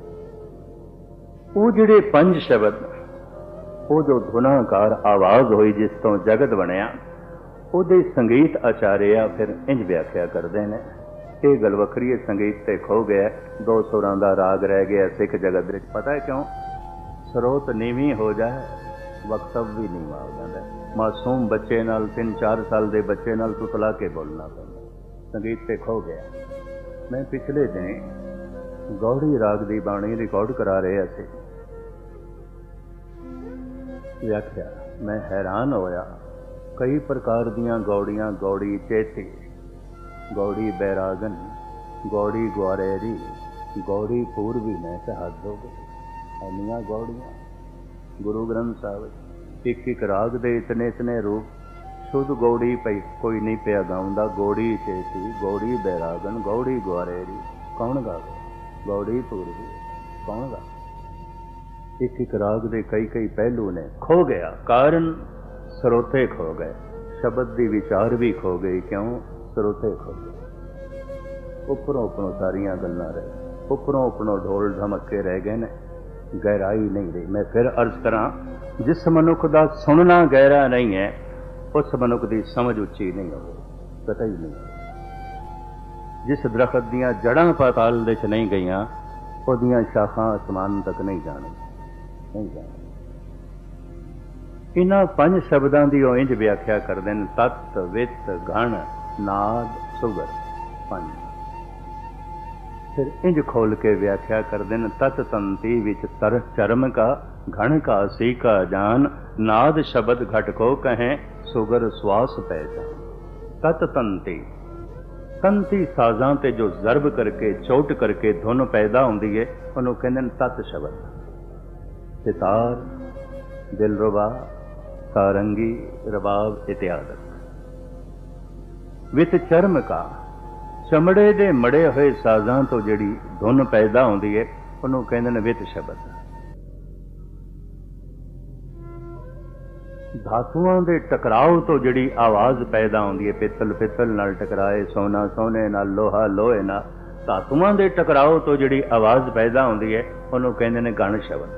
Speaker 1: वो जिहड़े पंज शब्द, वो जो धुनाकार आवाज़ हुई जिस तो जगत बनया, ਉਹਦੇ संगीत आचार्य फिर इंज व्याख्या करते हैं। ये गल वखरी है, संगीत ते खो गया, दो सुरां दा राग रह गया सिख जगत विच। पता है क्यों? स्रोत नीवी हो जाए, वक्तव भी नीवा हो जाता है। मासूम बच्चे नाल, तीन चार साल के बच्चे नाल तुतला के बोलना पैंदा, संगीत ते खो गया। मैं पिछले दिन गौड़ी राग की बाणी रिकॉर्ड करा रहे थे, व्याख्या मैं हैरान होया। कई प्रकार दियां गौड़ियां, गौड़ी चेती, गौड़ी बैरागन, गौड़ी ग्वारेरी, गौड़ी पूर्वी, मैं तो हद हो गई। इन्नियां गौड़ियां गुरु ग्रंथ साहिब, एक एक राग दे इतने इतने रूप। शुद्ध गौड़ी पई कोई नहीं पिया गाउंदा। गौड़ी चेती, गौड़ी बैरागन, गौड़ी ग्वारेरी, कौन गावे? गौड़ी पूर्वी, कौन गावे? एक एक राग दे कई कई पहलू ने। खो गया, कारण स्रोते खो गए, शब्द की विचार भी खो गई। क्यों? स्रोते खो गए। उपरों उपरों सारियां गल्लां रह, उपरों उपरों ढोल ढमके रह गए ने, गहराई नहीं रही। मैं फिर अर्ज करा, जिस मनुख का सुनना गहरा नहीं है, उस मनुख की समझ उच्ची नहीं हो, पता ही नहीं। जिस दरखत दियां जड़ां पाताल दे च नहीं गईयां, उहदियां शाखां आसमान तक नहीं जाने, नहीं जाने। इन्हां पंज शब्दां की वो इंज व्याख्या करते हैं, तत्त, वित्त, घण, नाद, सुगर, पंज। फिर इंज खोल के व्याख्या करते हैं, तत्त तंती विच तर चरम का, घण का सी का जान, नाद शब्द घट को कहें, सुगर श्वास पहचान। तत्त तंती, तंती साजां ते जो जरब करके चोट करके धुन पैदा होंदी है, उन्होंने कहते हैं तत्त शब्द। सितार, दिलरुबा, सारंगी, रबाब इत्यादि। विच चरम का, चमड़े दे मड़े हुए साजां तो जिहड़ी धुन पैदा होंदी है, उन्होंने कहते हैं वित शब्द। धातुआं दे टकराव तो जिहड़ी आवाज़ पैदा होंदी है, पित्तल पित्तल नाल टकराए, सोना सोने नाल, लोहा लोहे नाल, धातुआं दे टकराव तो जिहड़ी आवाज़ पैदा होंदी है, उन्होंने कहते हैं गण शब्द।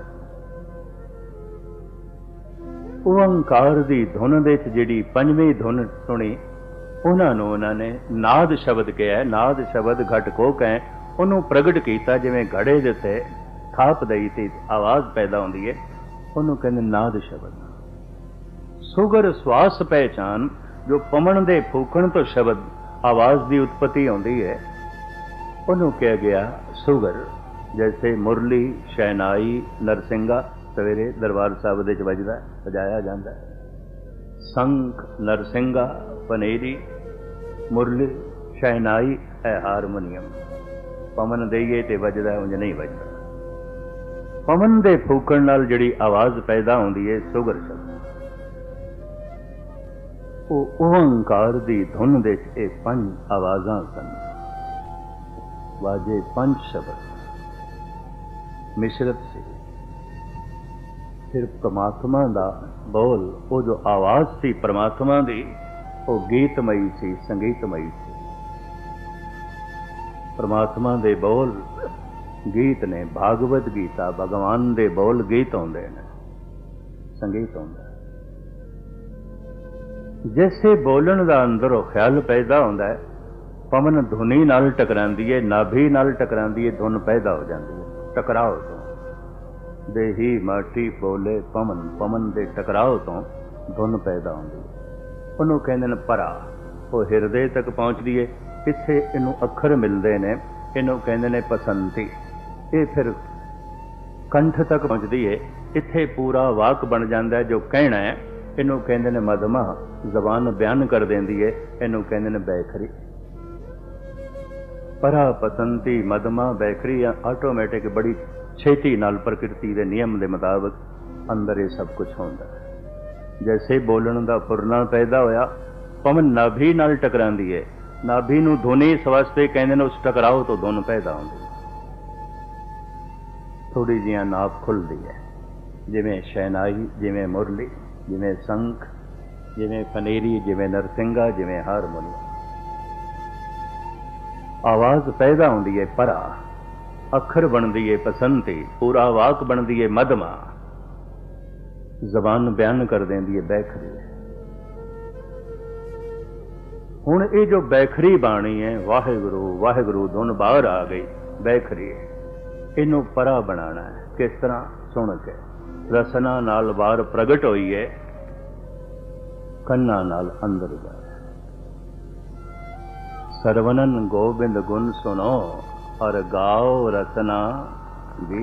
Speaker 1: ओंकार दी धुन दे च जिहड़ी पंजवीं धुन सुनी, उन्होंने उन्होंने नाद शब्द कहा। नाद शब्द घट को कहें, उन्होंने प्रगट किया जिवें घड़े दे उत्ते थाप दई ते आवाज़ पैदा होंदी है, उन्होंने कहते नाद शब्द। सुगर श्वास पहचान, जो पवन दे फूकण तो शब्द आवाज़ की उत्पत्ति होंदी है, उन्होंने कहा गया सुगर। जैसे मुरली, शहनाई, नरसिंगा सवेरे दरबार साहब दे वजदा बजाया जाता है। संख, नरसिंगा, पनेरी, मुरली, शहनाई है हारमोनीयम। पवन देइए ते वजदा, उंज नहीं वजदा। पवन दे फूकण नाल जिहड़ी आवाज़ पैदा होंदी है, सुगर शब्द। वो ओंकार दी धुन दे च पंज आवाज़ां सन, वाजे पंज शब्द मिश्रत से। फिर परमात्मा दा बोल, वो जो आवाज़ सी परमात्मा दी, वो गीतमयी सी, संगीतमयी सी। परमात्मा दे बोल गीत ने। भागवत गीता, भगवान दे बोल गीत होंदे ने, संगीत होंदा। जैसे बोलन दा अंदरों ख्याल पैदा होंदा है, पवन धुनी नाल टकरांदी है, नाभि नाल टकरांदी है, धुन पैदा हो जाती है टकराव तो। देही माटी बोले पवन, पवन दे टकराव तो धुन पैदा होंदी है। उन्होंने कहते हैं परा, वो हिरदे तक पहुँचती है। इत्थे इनू अखर मिलते हैं, इनू कहते हैं पसंती। ये फिर कंठ तक पहुँचती है, इत्थे पूरा वाक बन जाता है जो कहना है। इनू कहते हैं मधमा, जबान बयान कर देंदी है, इनू कहते हैं बैखरी। परा, पसंती, मधमा, बैखरी आटोमैटिक बड़ी छेती नाल प्रकृति के नियम के मुताबिक अंदर ये सब कुछ होता है। जैसे बोलण का फुरना पैदा होया, पवन नाभि नाल टकरांदी है, नाभि नूं धुनी इस वास्ते कहंदे ने उस टकराओ तो धुन पैदा होंदी है। थोड़ी जिहा नाप खुलती है, जिवें शहनाई, जिवें मुरली, जिवें संख, जिवें फनेरी, जिवें नरसिंगा, जिवें हारमोनियम। आवाज पैदा होंदी है परा, अखर बनती है पसंती, पूरा वाक बनती है मधमा, जबान बयान कर देंदी है बैखरी। हुण ये जो बैखरी बाणी है, वाहिगुरु वाहिगुरु धुन बाहर आ गई, बैखरी इनू परा बनाना है। किस तरह? सुन के रसना नाल बाहर प्रगट होई है, कन्ना नाल अंदर जाए। सरवनन गोबिंद गुण सुनो और गाओ रसना भी।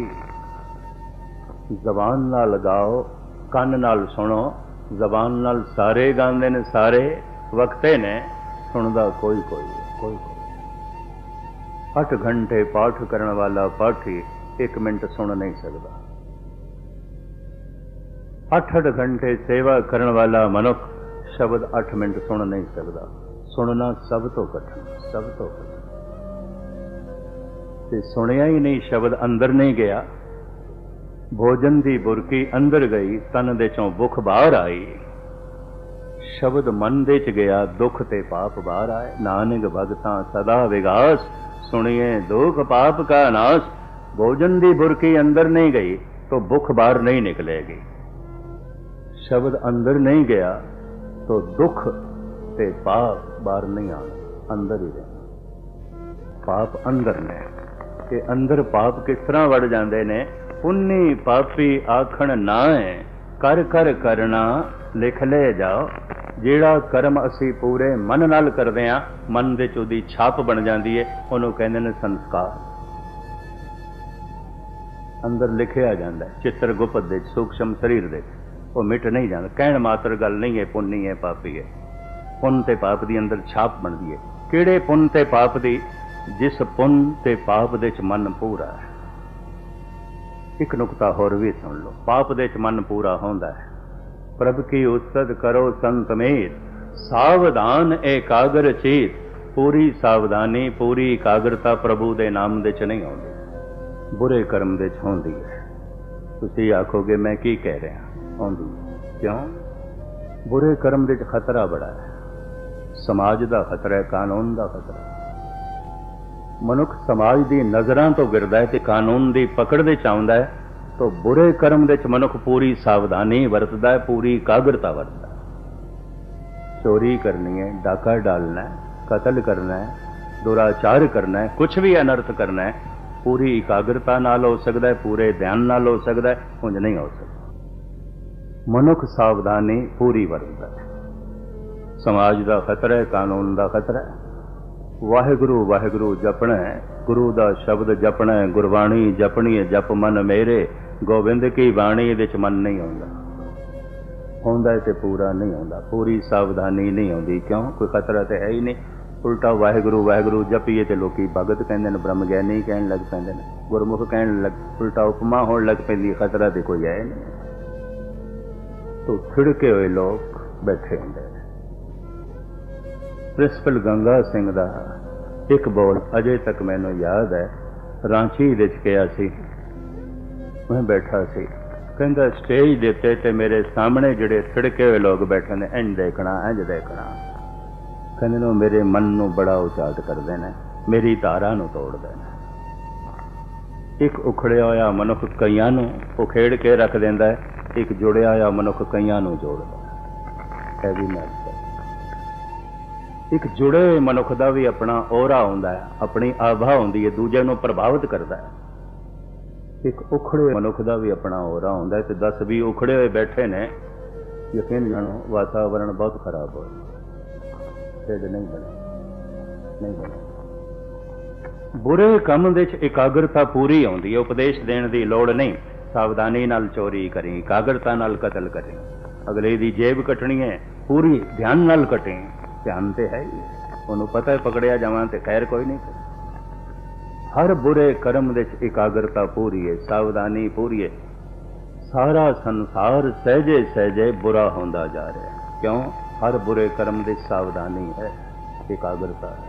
Speaker 1: जबान नाल गाओ, कन नाल सुनो, जबान नाल सारे गांदे ने, सारे वक्ते ने, सुनदा कोई कोई कोई कोई। अठ घंटे पाठ करने वाला पाठी एक मिनट सुन नहीं सकता। अठ अठ घंटे सेवा करने वाला मनुख शब्द अठ मिनट सुन नहीं सकता। सुनना सब तो कठिन, सब तो कठिन। ते सुनिया ही नहीं, शब्द अंदर नहीं गया। भोजन की बुरकी अंदर गई, तन दे चों भुख बाहर आई। शब्द मन दे च गया, दुख ते पाप बाहर आए। नानक भगतां सदा विगास, सुनिए दुख पाप का नाश। भोजन की बुरकी अंदर नहीं गई तो भुख बाहर नहीं निकलेगी। शब्द अंदर नहीं गया तो दुख ते पाप बाहर नहीं आना, अंदर ही रहना। पाप अंदर ने, कि अंदर पाप किस तरह वड़ जाते ने। पुन्नी पापी आखण ना है, कर कर करना लिख ले जाओ। ਜਿਹੜਾ कर्म असी पूरे मन नाल करते हैं, मन दे च उहदी छाप बन जाती है, उन्होंने कहते हैं संस्कार। अंदर लिखिया जाता है चित्र गुप्त दे, सूक्ष्म शरीर दे, वो मिट नहीं जाता। कहण मात्र गल नहीं है पुन्नी है पापी है। पुन ते पाप दी अंदर छाप बनती है। किहड़े पुन ते पाप दी? जिस पुन ते पाप दे च मन पूरा है। एक नुकता होर भी सुन लो, पाप दे च मन पूरा होंदा है। प्रभ की उस्तत करो संत मेर, सावधान एकाग्र चेत। पूरी सावधानी, पूरी एकाग्रता प्रभु दे नाम दे च नहीं आउंदी, बुरे कर्म दे च होंदी है। तुसीं आखोगे मैं की कह रहा, आउंदी क्यों? बुरे कर्म दे च खतरा बड़ा है। समाज दा खतरा है, कानून दा खतरा है। मनुख समाज दी नज़रां तो गिरदा है ते कानून दी पकड़ दे च आउंदा है। तो बुरे कर्म दे च मनुख पूरी सावधानी वरतदा है, पूरी एकाग्रता वरतदा है। चोरी करनी है, डाका डालना है, कतल करना है, दुराचार करना है, कुछ भी अनर्थ करना है, पूरी एकाग्रता नाल हो सकता है, पूरे ध्यान नाल हो सकता है, उंज नहीं हो सकता। मनुख सावधानी पूरी वरतदा है। समाज का खतरा है, कानून का खतरा है। वाहिगुरु वाहिगुरु जपना है, गुरु का शब्द जपना है, गुरबाणी जपनी है। जप मन मेरे गोबिंद की बाणी, ये मन नहीं आउंदा, आउंदा है ते पूरा नहीं आउंदा, पूरी सावधानी नहीं आउंदी। क्यों? कोई खतरा तो है ही नहीं। उल्टा वाहिगुरु वाहिगुरु जपीए तो लोग भगत कहते हैं, ब्रह्म ज्ञानी कहने लग पैंदे ने, गुरमुख कहने लग, उल्टा उपमा होने लग पैंदी। खतरा तो कोई है नहीं। तो खिड़के हुए लोग बैठे होंगे। प्रिंसिपल गंगा सिंह दा एक बोल अजे तक मैनू याद है। रांची दे च गया सी, मैं बैठा सी, कहंदा स्टेज दे उत्ते ते मेरे सामने जिहड़े खिड़के हुए लोग बैठे ने, इंज देखना इंज देखना। कहंदे ने मेरे मन नू बड़ा उचाट करदे ने, मेरी धारा नू तोड़दे ने। एक उखड़िया होया मनुख कईयां नू उखेड़ के रख देंदा है, एक जुड़िया होया मनुख कईयां नू जोड़दा है। भी मैं एक जुड़े हुए मनुख का भी अपना ओरा होंदा है, अपनी आभा होंदी है, दूजे नूं प्रभावित करता है। एक उखड़े मनुख का भी अपना ओरा होंदा है। तो दस भी उखड़े हुए बैठे ने, यकीन जानो वातावरण बहुत खराब हो, ढिड नहीं बने, नहीं बने। बुरे काम दे च एकाग्रता पूरी आउंदी है। उपदेश देने की लोड़ नहीं। सावधानी नाल चोरी करें, एकाग्रता नाल कतल करें, अगले दी जेब कटनी है, पूरी ध्यान नाल कटें। ध्यान तो है ही, उन्होंने पता है पकड़िया जावां ते खैर कोई नहीं। हर बुरे कर्म दे एकाग्रता पूरी है, सावधानी पूरी है। सारा संसार सहजे सहजे बुरा होंदा जा रहा है। क्यों? हर बुरे कर्म दे सावधानी है, एकाग्रता है।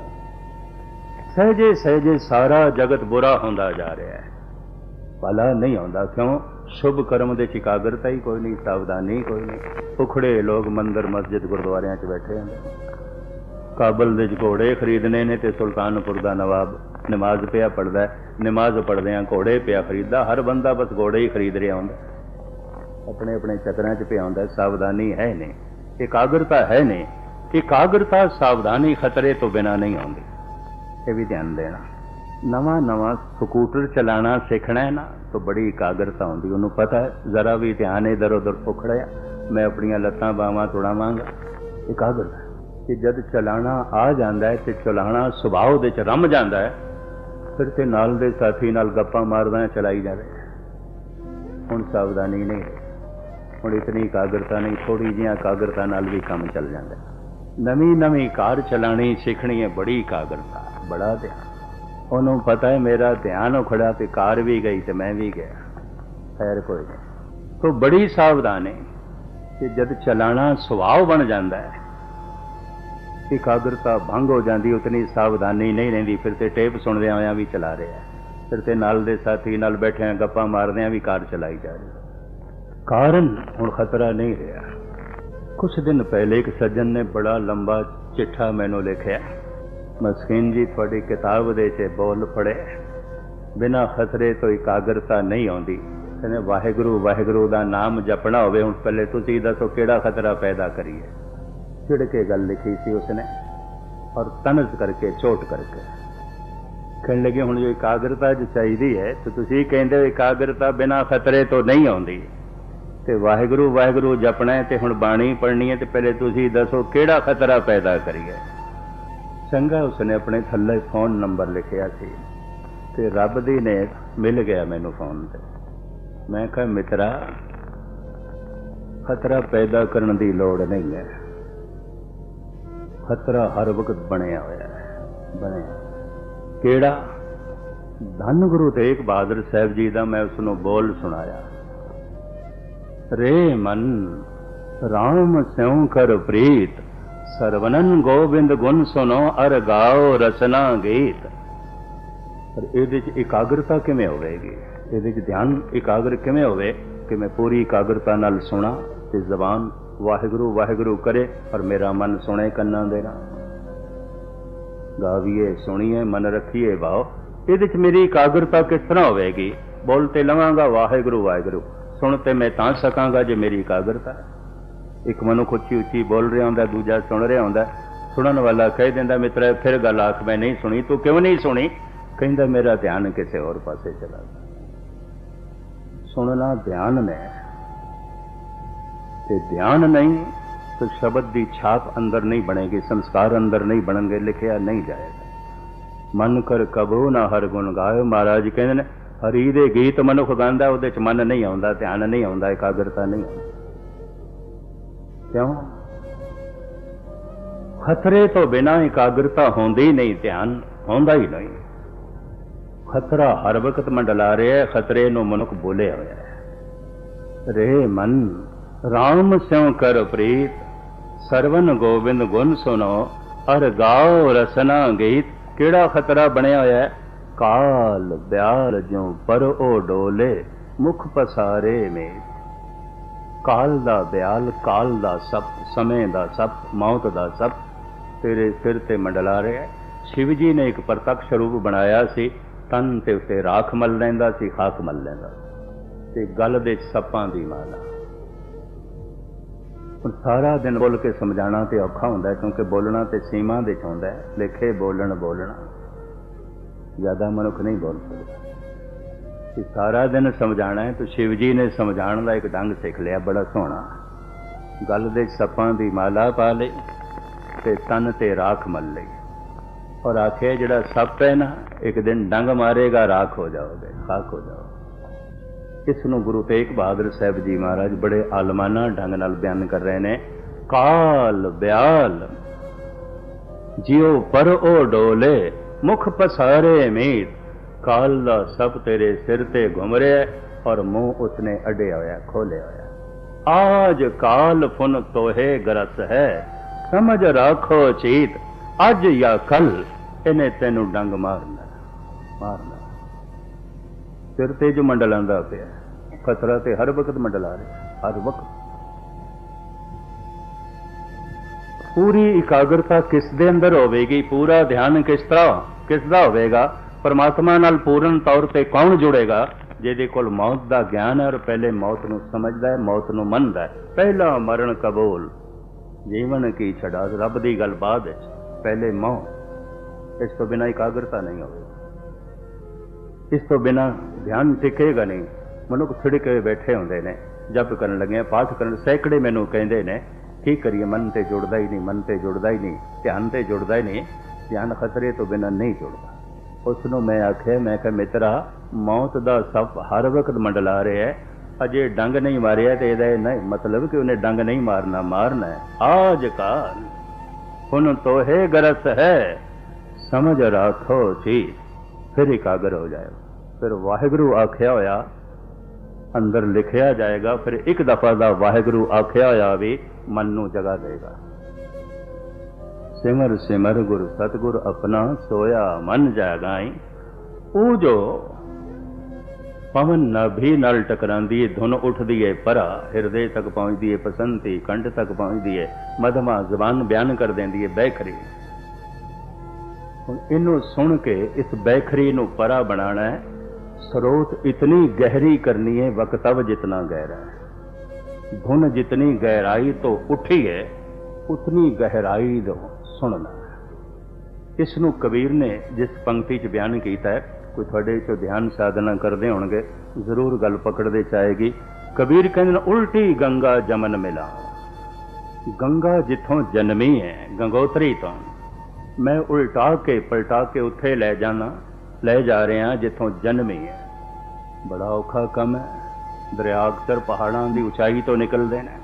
Speaker 1: सहजे सहजे सारा जगत बुरा होंदा जा रहा है, भला नहीं होंदा। क्यों? शुभ कर्म दे एकाग्रता ही कोई नहीं, सावधानी कोई नहीं। उखड़े लोग मंदिर मस्जिद गुरुद्वारियां च बैठे हैं। काबल दे घोड़े खरीदने ने ते सुल्तानपुर दा नवाब नमाज पिया पढ़दा है, नमाज पढ़दे घोड़े पिया खरीददा। हर बंदा बस घोड़े ही खरीद रहा होंदा, अपने अपने चक्रां च पिया होंदा। सावधानी है नहीं, एकाग्रता है नहीं। एकाग्रता सावधानी खतरे तो बिना नहीं आती, ये भी ध्यान देना। नवा नवा स्कूटर चलाना सीखना है ना, तो बड़ी एकाग्रता होंदी। उन्होंने पता है जरा भी ध्यान इधर उधर उखड़िया मैं अपनियां लत्तां बावां तोड़ावांगा, एकाग्रता। कि जद चलाना आ जाता है तो चलाना सुभाव दे च रम जाता है, फिर ते नाल दे साथी नाल गप्पा मारदा चलाई जाए। हुण सावधानी नहीं, हुण इतनी एकाग्रता नहीं, थोड़ी जी एकाग्रता नाल भी काम चल जाता है। नवी नवी कार चलानी सीखनी है, बड़ी एकाग्रता, बड़ा ध्यान। उन्होंने पता है मेरा ध्यान उखड़ा तो कार भी गई तो मैं भी गया, खैर कोई नहीं। तो बड़ी सावधानी कि जद चलाना सुभाव बन जाता है, एकाग्रता भंग हो जाती, उतनी सावधानी नहीं रही। फिर तो टेप सुनदे होया भी चला रहा है, फिर तो नाल दे साथी नाल बैठे गप्पा मारदे भी कार चलाई जा रही। कारण हुण खतरा नहीं रहा। कुछ दिन पहले एक सज्जन ने बड़ा लंबा चिट्ठा मैनू लिखिया, मस्कीन जी थोड़ी किताब दे च बोल पढ़े, बिना खतरे तो एकाग्रता नहीं आती। कहने वाहिगुरू वाहिगुरू का नाम जपना होवे, हुण पहले तुसीं दसो किहड़ा खतरा पैदा करिए। चिड़ के गल लिखी सी उसने, और तनज करके चोट करके कहने लगे हुण जो एकाग्रता जो चाहिए है तो तुसीं कहंदे हो एकाग्रता बिना खतरे तो नहीं आती, ते वाहिगुरू वाहिगुरू जपना है ते हुण बाणी पढ़नी है, तो पहले तुसीं दसो किहड़ा खतरा पैदा करिए। चंगा उसने अपने थल्ले फोन नंबर लिखिया सी, ते रब दी ने मिल गया मैनू फोन ते। मैं कहा मित्रा, खतरा पैदा करने की लोड़ नहीं है, खतरा हर वक्त बनया होया है। बनया केड़ा? धन गुरु तेग बहादुर साहब जी का मैं उसनों बोल सुनाया, रे मन राम स्यों कर प्रीत, सरवनन गोबिंद गुण सुनो अर गाओ रसना गीत। पर इहदे च एकाग्रता किवें होवेगी, इहदे च ध्यान एकाग्र किवें होवे कि मैं पूरी एकाग्रता नाल सुना ते जबान वाहिगुरू वाहिगुरू करे और मेरा मन सुने कन्ना देना, गावीए सुनिए मन रखिए भाव। इहदे च मेरी एकाग्रता किस तरह होवेगी? बोलते लवांगा वाहिगुरू वाहिगुरू, सुनते मैं तां सकांगा जे मेरी एकाग्रता है। एक मनुख उच्ची उच्ची बोल रहा होंदा, दूजा सुन रहा होंदा, सुनन वाला कह दिंदा मित्रा फिर गल आख मैं नहीं सुनी। तू क्यों नहीं सुनी? कहंदा मेरा ध्यान किसी होर पासे चला गया। सुनना ध्यान ने, ते ध्यान नहीं तो शब्द की छाप अंदर नहीं बनेगी, संस्कार अंदर नहीं बनेंगे, लिखिया नहीं जाएगा। मन कर कबो ना हर गुण गायो, महाराज कहते हैं हरी दे गीत मनुख गांदा, उहदे च मन नहीं आउंदा, ध्यान नहीं आउंदा, एकाग्रता नहीं आउंदी। क्यों? खतरे तो बिना एकाग्रता होंदी नहीं, ध्यान होंदा ही नहीं। खतरा हर वक्त मंडला रहा है, खतरे नूं मनुख बोले होया है। रे मन राम स्यों कर प्रीत, सरवन गोबिंद गुण सुनो अर गाओ रसना गीत। केड़ा खतरा बनया होया है? काल ब्याल ज्यों पर ओ डोले, मुख पसारे में। काल दा ब्याल, काल दा सप, समय दा सप, मौत दा सप तेरे सिर ते मंडला रहा है। शिव जी ने एक प्रत्यक्ष रूप बनाया सी, तन ते उत्ते राख मल लैंदा सी, खाक मल लैंदा ते गल दे सप्पां दी माला। सारा दिन बोल के समझाना तो औखा होंदा है, क्योंकि बोलना तो सीमा दे होंदा है, लिखे बोलन बोलना, ज्यादा मनुख नहीं बोल सकता। सारा दिन समझाना है तो शिव जी ने समझाने का एक ढंग सीख लिया बड़ा सोहना। गल दे सप्पां दी माला पा लई ते तन ते राख मल लई, और आखे जिहड़ा सप है ना एक दिन डंग मारेगा, राख हो जाओगे, खाक हो जाओगे। इसनों गुरु तेग बहादुर साहब जी महाराज बड़े आलमाना ढंग नाल बयान कर रहे हैं। काल ब्याल जियो पर ओ डोले, मुख पसारे मीत। काल दा सब तेरे सिर ते घुम रहा है और मुंह उसने अड्डिया होया खोलिया होया। आज काल फुन तोहे गरस है, समझ राखो चीत, अज या कल इन्हें तेनू डंग मारना मारना। सिर ते जो मंडलांदा पिया, खतरा ते हर वक्त मंडला रहा, हर वक्त। पूरी इकाग्रता किस दे अंदर होवेगी, पूरा ध्यान किस तरह किस दा होवेगा, परमात्मा नाल पूर्ण तौर ते कौन जुड़ेगा, जिहदे कोल मौत दा ज्ञान है और पहले मौत नूं समझदा है, मौत नूं मनदा है। पहला मरण कबूल, जीवन की छड़ा, रब दी गल बाद है, पहले मौत। इस तो बिना इकाग्रता नहीं होगी, इस तो बिना ध्यान टिकेगा नहीं। मनुख छिड़के बैठे होंदे ने, जप करन लगे, पाठ करन, सैकड़े मैनू कहंदे ने की करिए, मन ते जुड़दा ही नहीं, मन ते जुड़दा ही नहीं, ध्यान ते जुड़दा ही नहीं, ध्यान खतरे तो बिना नहीं जुड़दा। उसनों मैं आख्या, मैं कहा मित्रा, मौत दा सप हर वक्त मंडला रहा है, अजे डंग नहीं मारिया तो यह नहीं मतलब कि उन्हें डंग नहीं मारना, मारना है। आज काल हुन तोहे गरस है, समझ राखो चीज, फिर एकाग्र हो जाए। फिर वाहिगुरु आख्या होया अंदर लिखिया जाएगा, फिर एक दफा दा वाहिगुरु आख्या होया भी मन नू जगा देगा। सिमर सिमर गुर सतगुर अपना, सोया मन जागाई। ਉਹ ਜੋ पवन नाभि नाल टकरांदी है, धुन उठदी है परा, हिरदे तक पहुंचदी है, पसंती कंठ तक पहुंचदी है, मधमा जबान बयान कर देंदी है बैखरी। हुण इनू सुन के इस बैखरी नू परा बनाना है, स्रोत इतनी गहरी करनी है, वक्तव जितना गहरा है। धुन जितनी गहराई तो उठी है, उतनी गहराई तो सुनना है। इसनू कबीर ने जिस पंक्ति च बयान किया है, कोई थोड़े चो ध्यान साधना करते होंगे जरूर गल पकड़ते चाहेगी। कबीर कहते उल्टी गंगा जमन मिला, गंगा जिथों जन्मी है गंगोत्री तो मैं उल्टा के पलटा के उत्थे ले जाना, ले जा रहे हैं जिथों जन्मी है। बड़ा औखा कम है, दरिया अक्सर पहाड़ों की उचाई तो निकलते हैं,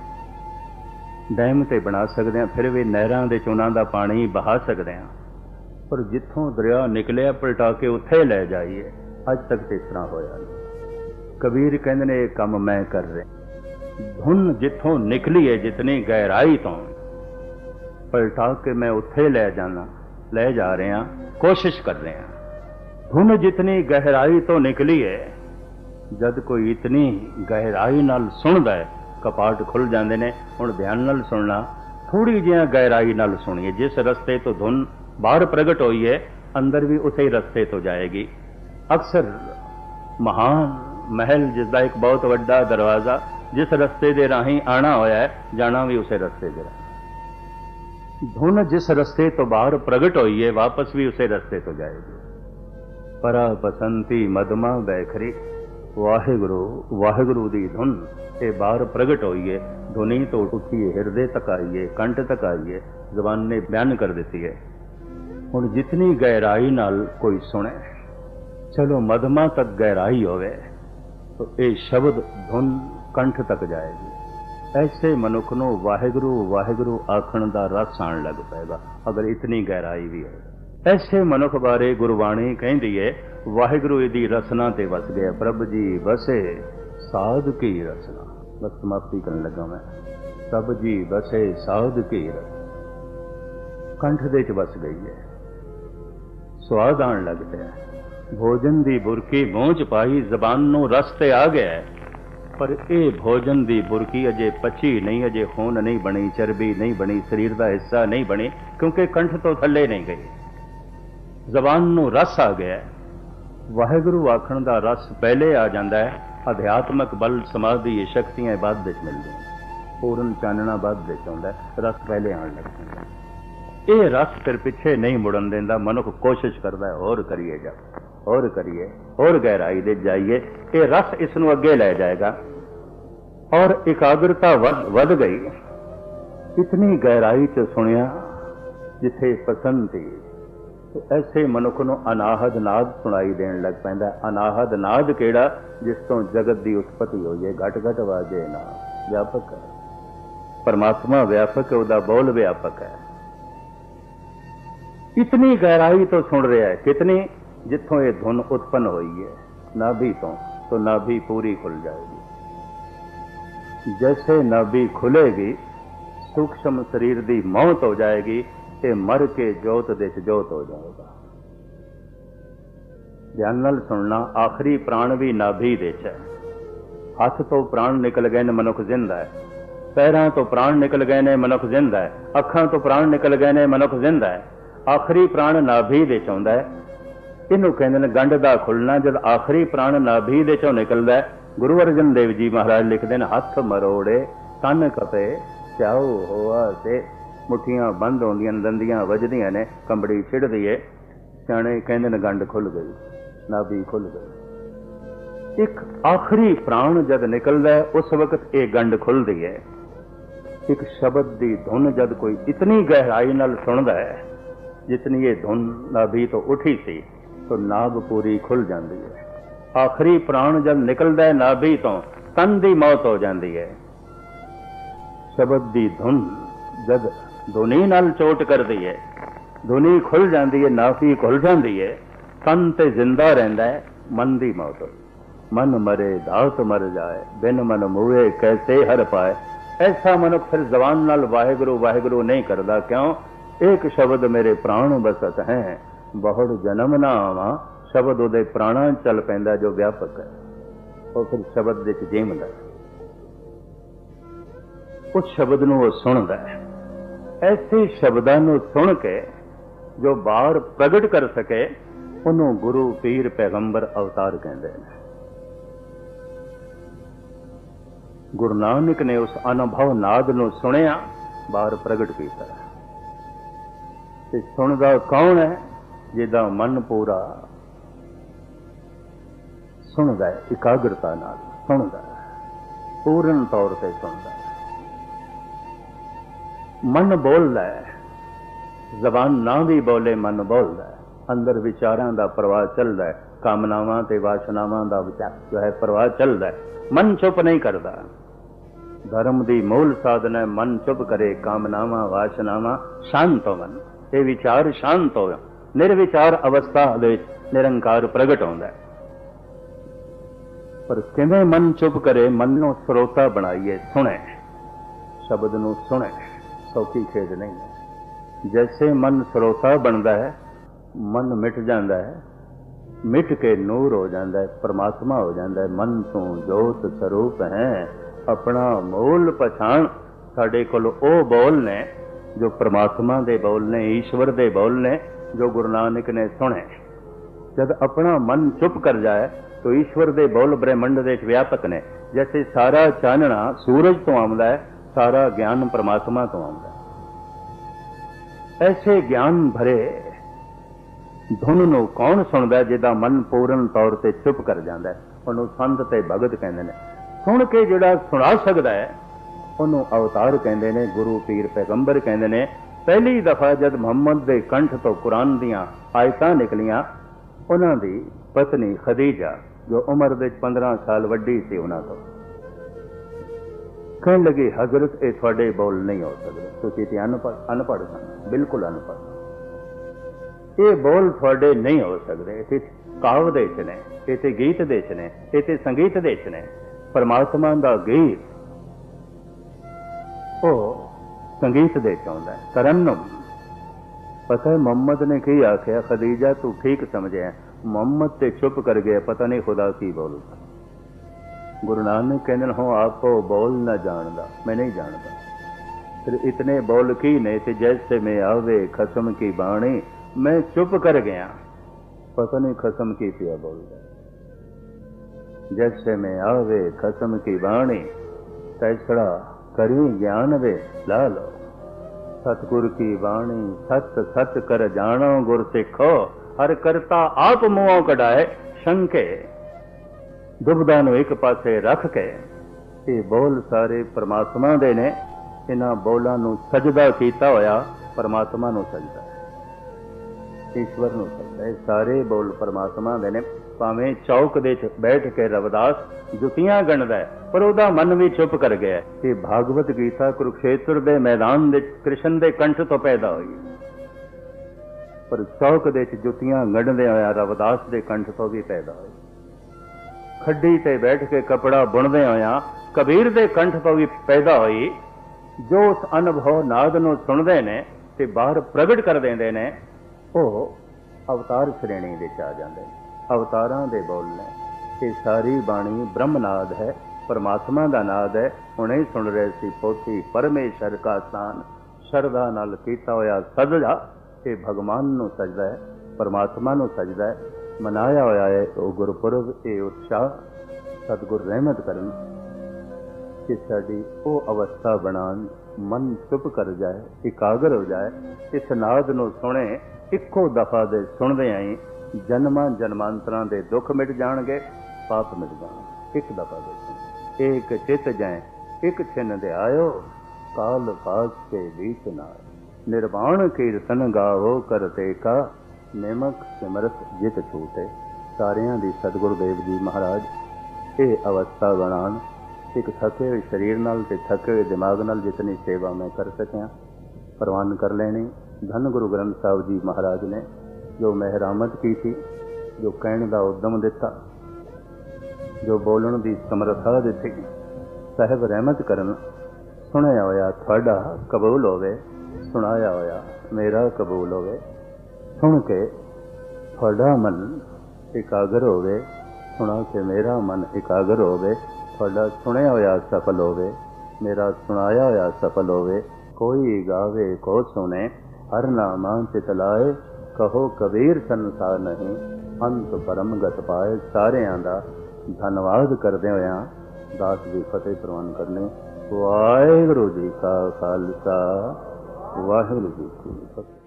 Speaker 1: डैम ते बना सकते हैं, फिर भी नहरों के चुनां का पानी बहा सकते हैं, पर जिथों दरिया निकलिया पलटा के उत्थे ले जाइए, अज तक तो इस तरह होया नहीं। कबीर कहते ने एक काम मैं कर रहा, धुन जिथों निकली है जितनी गहराई तो पलटा के मैं उत्थे ले जाना, ले जा रहे हैं, कोशिश कर रहे हैं। धुन जितनी गहराई तो निकली है, जद कोई इतनी गहराई नाल सुनदा है, कपाट खुल जाते हैं। हुण ध्यान नाल सुनना, थोड़ी जिहा गहराई नाल सुनिए। जिस रस्ते तो धुन बाहर प्रगट हुई है, अंदर भी उसे रस्ते तो जाएगी। अक्सर महान महल जिसका एक बहुत वड्डा दरवाजा, जिस रस्ते दे राही आना होया है, जाना भी उसे रस्ते दे राही। धुन जिस रस्ते तो बाहर प्रगट हुई है, वापस भी उसे रस्ते तो जाएगी। परा पसंती मदमा बैखरी, वाहिगुरु वाहिगुरु दी धुन ये बाहर प्रगट हुई है। धुनी तो उठी है, हृदय तक आई है, कंठ तक आई है, जबान ने बयान कर देती है। हुण जितनी गहराई नाल कोई सुने, चलो मधमा तक गहराई होवे तो ये शब्द धुन कंठ तक जाएगी। ऐसे मनुख नूं वाहिगुरु वाहिगुरु आखण दा रस आण लग पेगा, अगर इतनी गहराई भी है। ऐसे मनुख बारे गुरबाणी कहंदी है, वाहिगुरु इहदी रसना ते वस गया, प्रभ जी बसे साध की रसना। बस समाप्ति करन लगा मैं, प्रभ जी बसे साध की रसना, कंठ दे च वस गई है, स्वाद आण लग पिया। भोजन दी बुरकी मूँह च पाई, जबान नूं रस ते आ गया है, पर यह भोजन दी बुरकी अजे पची नहीं, अजे खून नहीं बनी, चर्बी नहीं बनी, शरीर का हिस्सा नहीं बनी, क्योंकि कंठ तो थले नहीं गई। जबान नूं रस आ गया है। वाहिगुरु आखण दा रस पहले आ जाता है, अध्यात्मक बल समाधि शक्तियां बाद विच मिलदियां, पूर्ण चानना बाद विच आउंदा है, रस पहले आण लग पैंदा। ये रस फिर पिछे नहीं मुड़न देंदा, मनुख कोशिश करता है और करिए जा और करिए और गहराई दे जाइए, ये रस इसनों अगे ले जाएगा। और एकाग्रता वध वध गई, इतनी गहराई च सुनिया जिथे पसंद थी, तो ऐसे मनुख नूं अनाहद नाद सुनाई देन लग पैंदा। अनाहद नाद केड़ा, जिस तो जगत की उत्पत्ति होई है, घट घट वाजे ना, व्यापक है, परमात्मा व्यापक है, उहदा बोल व्यापक है। इतनी गहराई तो सुन रहा है, कितनी जिथों ये धुन उत्पन्न हुई है नाभि तो तो नाभि पूरी खुल जाएगी। जैसे नाभि खुलेगी सूक्ष्म शरीर की मौत हो जाएगी, ये मर के जोत दे जोत हो जाएगा। ध्यान नाल सुनना, आखिरी प्राण भी नाभि दे है। हथ तो प्राण निकल गए ने मनुख जिंदा है, पैरों तो प्राण निकल गए ने मनुख जिंदा है, अखां तो प्राण निकल गए ने मनुख जिंदा है। आखिरी प्राण नाभि दे चौंदा है। इनू कहते हैं गंढ दा खुलना। जब आखिरी प्राण नाभि दे चों निकलदा है, गुरु अर्जन देव जी महाराज लिखते हैं, हथ मरोड़े तन कपे स्याऊ होआ से मुठियां बंद होंदियां, दंदियां वजदियां ने, कंबड़ी छिड़दी है। सियाणे कहते हैं गंढ खुल गई, नाभि खुल गई। एक आखिरी प्राण जद निकलदा है उस वक्त ये गंढ खुलदी है। एक शब्द की धुन जद कोई इतनी गहराई नाल सुनदा है जितनी ये धुन नाभि तो उठी सी, तो नाभ पूरी खुल जाती है। आखिरी प्राण जब निकलता है नाभि तो तन की मौत हो जाती है। शब्द की धुन जब धुनी नाल चोट करती है, धुनी खुल जाती है, नाभि खुल जाती है, तन ते जिंदा रहता है, मन की मौत हो। मन मरे दात मर जाए, बिन मन मुए कैसे हर पाए। ऐसा मनुख फिर जबान नाल वाहिगुरु वाहिगुरु नहीं करता। क्यों? एक शब्द मेरे प्राण बसत हैं, बहुत जन्म ना आवा। शब्द उहदे प्राणा चल पैंदा जो व्यापक है, और फिर शब्द विच जीवदा है। उस शब्द नूं वो सुनदा है। ऐसे शब्दां नूं सुन के जो बाहर प्रगट कर सके उन्हों गुरु पीर पैगंबर अवतार कहते हैं। गुरु नानक ने उस अनुभव नाद नूं सुनिया, बाहर प्रगट किया। ते सुनदा कौन है? जिदा मन पूरा सुनदा है, एकाग्रता नाल सुनदा है, पूर्ण तौर से सुनदा है। मन बोलदा है, जबान ना भी बोले मन बोलदा है। अंदर विचारां दा प्रवाह चलदा है, कामनावां ते वासनावां दा विचार जो है प्रवाह चलदा है। मन चुप नहीं करता। धर्म दी मूल साधन है मन चुप करे, कामनावां वासनावां शांत होवन। ये विचार शांत हो, निर्विचार अवस्था दे निरंकार प्रगट होंदा है। पर किवें मन चुप करे? मन नूं श्रोता बनाइए, सुने, शब्द नूं सुने, सौखी खेद नहीं है। जैसे मन श्रोता बनता है, मन मिट जाता है, मिट के नूर हो जाता है, परमात्मा हो जाता है। मन तो जोत स्वरूप है, अपना मूल पछाण। साडे कोल ओ बोल ने जो परमात्मा दे बोल ने, ईश्वर दे बोल ने, जो गुरु नानक ने सुने। जब अपना मन चुप कर जाए तो ईश्वर दे बोल ब्रह्मंड दे व्यापक ने। जैसे सारा चानना सूरज तो आउंदा है, सारा ज्ञान परमात्मा तो आउंदा है। ऐसे ज्ञान भरे धुन नूं कौन सुनदा? जिहदा मन पूर्ण तौर ते चुप कर जांदा है, उहनूं संत ते भगत कहंदे ने। सुन के जिहड़ा सुना सकदा है उहनूं अवतार कहंदे ने, गुरु पीर पैगंबर कहंदे ने। पहली दफा जद मुहम्मद दे कंठ तो कुरान दीआं आयतां निकलियां, उन्हां दी पत्नी खदीजा जो उम्र दे पंद्रह साल वड्डी सी, उन्हां तो कहण लगी, हजरत ये तुहाडे बोल नहीं हो सकदे, तुसीं ते अनपढ़ अनपढ़ सन, बिल्कुल अनपढ़। ये बोल थोड़े नहीं हो सकते। इसे काव दे च ने, इसे गीत दे च ने, इसे संगीत दे च ने। परमात्मा दा गीत ओ संगीत दे च आउंदा है, तरन्नुम। पता है मोहम्मद ने की आख्या? खदीजा तू ठीक समझे, मोहम्मद ते चुप कर गए, पता नहीं खुदा की बोलता। गुरु नानक कहते हो आपको बोल न जानदा, मैं नहीं जानता। फिर इतने बोल की ने थे, जैसे में आवे खसम की बाणी, मैं चुप कर गया, पता नहीं खसम की पिया बोल गया। जैसे में आवे खसम की बाणी, तैसड़ा करी ज्ञान वे ला लो। सतगुर की बाणी सत सत कर जानो, गुर सिखो हर करता आप मुँहों कढ़ाए। शंके दुबदा नूं एक पासे रख के, ये बोल सारे परमात्मा दे ने। इन्हां बोलां नूं सजदा कीता होया परमात्मा नूं सजदा, ईश्वर नूं सजदा। ये सारे बोल परमात्मा दे ने। भावें चौक दे च बैठ के रविदास जुतियां गणदा है, पर उहदा मन भी चुप कर गया। ये भागवत गीता कुरुक्षेत्र दे मैदान दे कृष्ण दे कंठ तो पैदा हुई। पर चौक दे च जुत्तियां गंढदे होया रविदास दे कंठ तो भी पैदा होए। खड्डी ते बैठ के कपड़ा बुणदे होया कबीर दे कंठ तो भी पैदा होई। जो उस अनुभव नाद नूं सुणदे ने ते बाहर प्रगट कर देंदे ने ਉਹ अवतार श्रेणी विच आ जाते हैं। अवतारां दे बोल ने ये सारी बाणी ब्रह्मनाद है, परमात्मा का नाद है। हुणे ही सुन रहे सी पोथी परमेश्वर का स्थान शरदा नाल कीता होया सजदा, ये भगवान नूं सजदा है, परमात्मा नूं सजदा है। मनाया होया है वो गुरपुरब, ये उत्साह सतगुर रहमत करन कि साडी वो अवस्था बनान मन चुप कर जाए, एकाग्र हो जाए। इस नाद नूं सुने इक्को दफा दे सुनदे आई जन्मां जन्मांतरां दे दुख मिट जाणगे, पाप मिट जाणगे। एक दफा दे सुन एक चित जाए एक छिन दे आयो, काल कास के बीच नाय। निर्वाण कीर्तन गावो करते का, निमक सिमरत जित छूटे। सारियां दी सतगुरुदेव जी महाराज ये अवस्था बनाण। एक थके हुए शरीर नाल ते थके हुए दिमाग नाल जितनी सेवा मैं कर सकिया प्रवान कर लेनी। धन गुरु ग्रंथ साहब जी महाराज ने जो मेहरामत की थी, जो कहने का उद्यम दिता, जो बोलण की समर्था दी, साहब रहमत करन। सुनया होया थोड़ा कबूल होवे, सुनाया होया मेरा कबूल होवे। सुन के थोड़ा मन एकाग्र होवे, सुना के मेरा मन एकाग्र होवे। थोड़ा सुनया होया सफल होवे, मेरा सुनाया होया सफल होवे। कोई गावे को सुने, हर नामा चित लाए। कहो कबीर संसार नहीं, अंत परम गत पाए। सारियां दा धन्नवाद करदे होया दास जी फतेह प्रवान करने। वाहिगुरू जी का खालसा, वाहिगुरू जी की फतेह।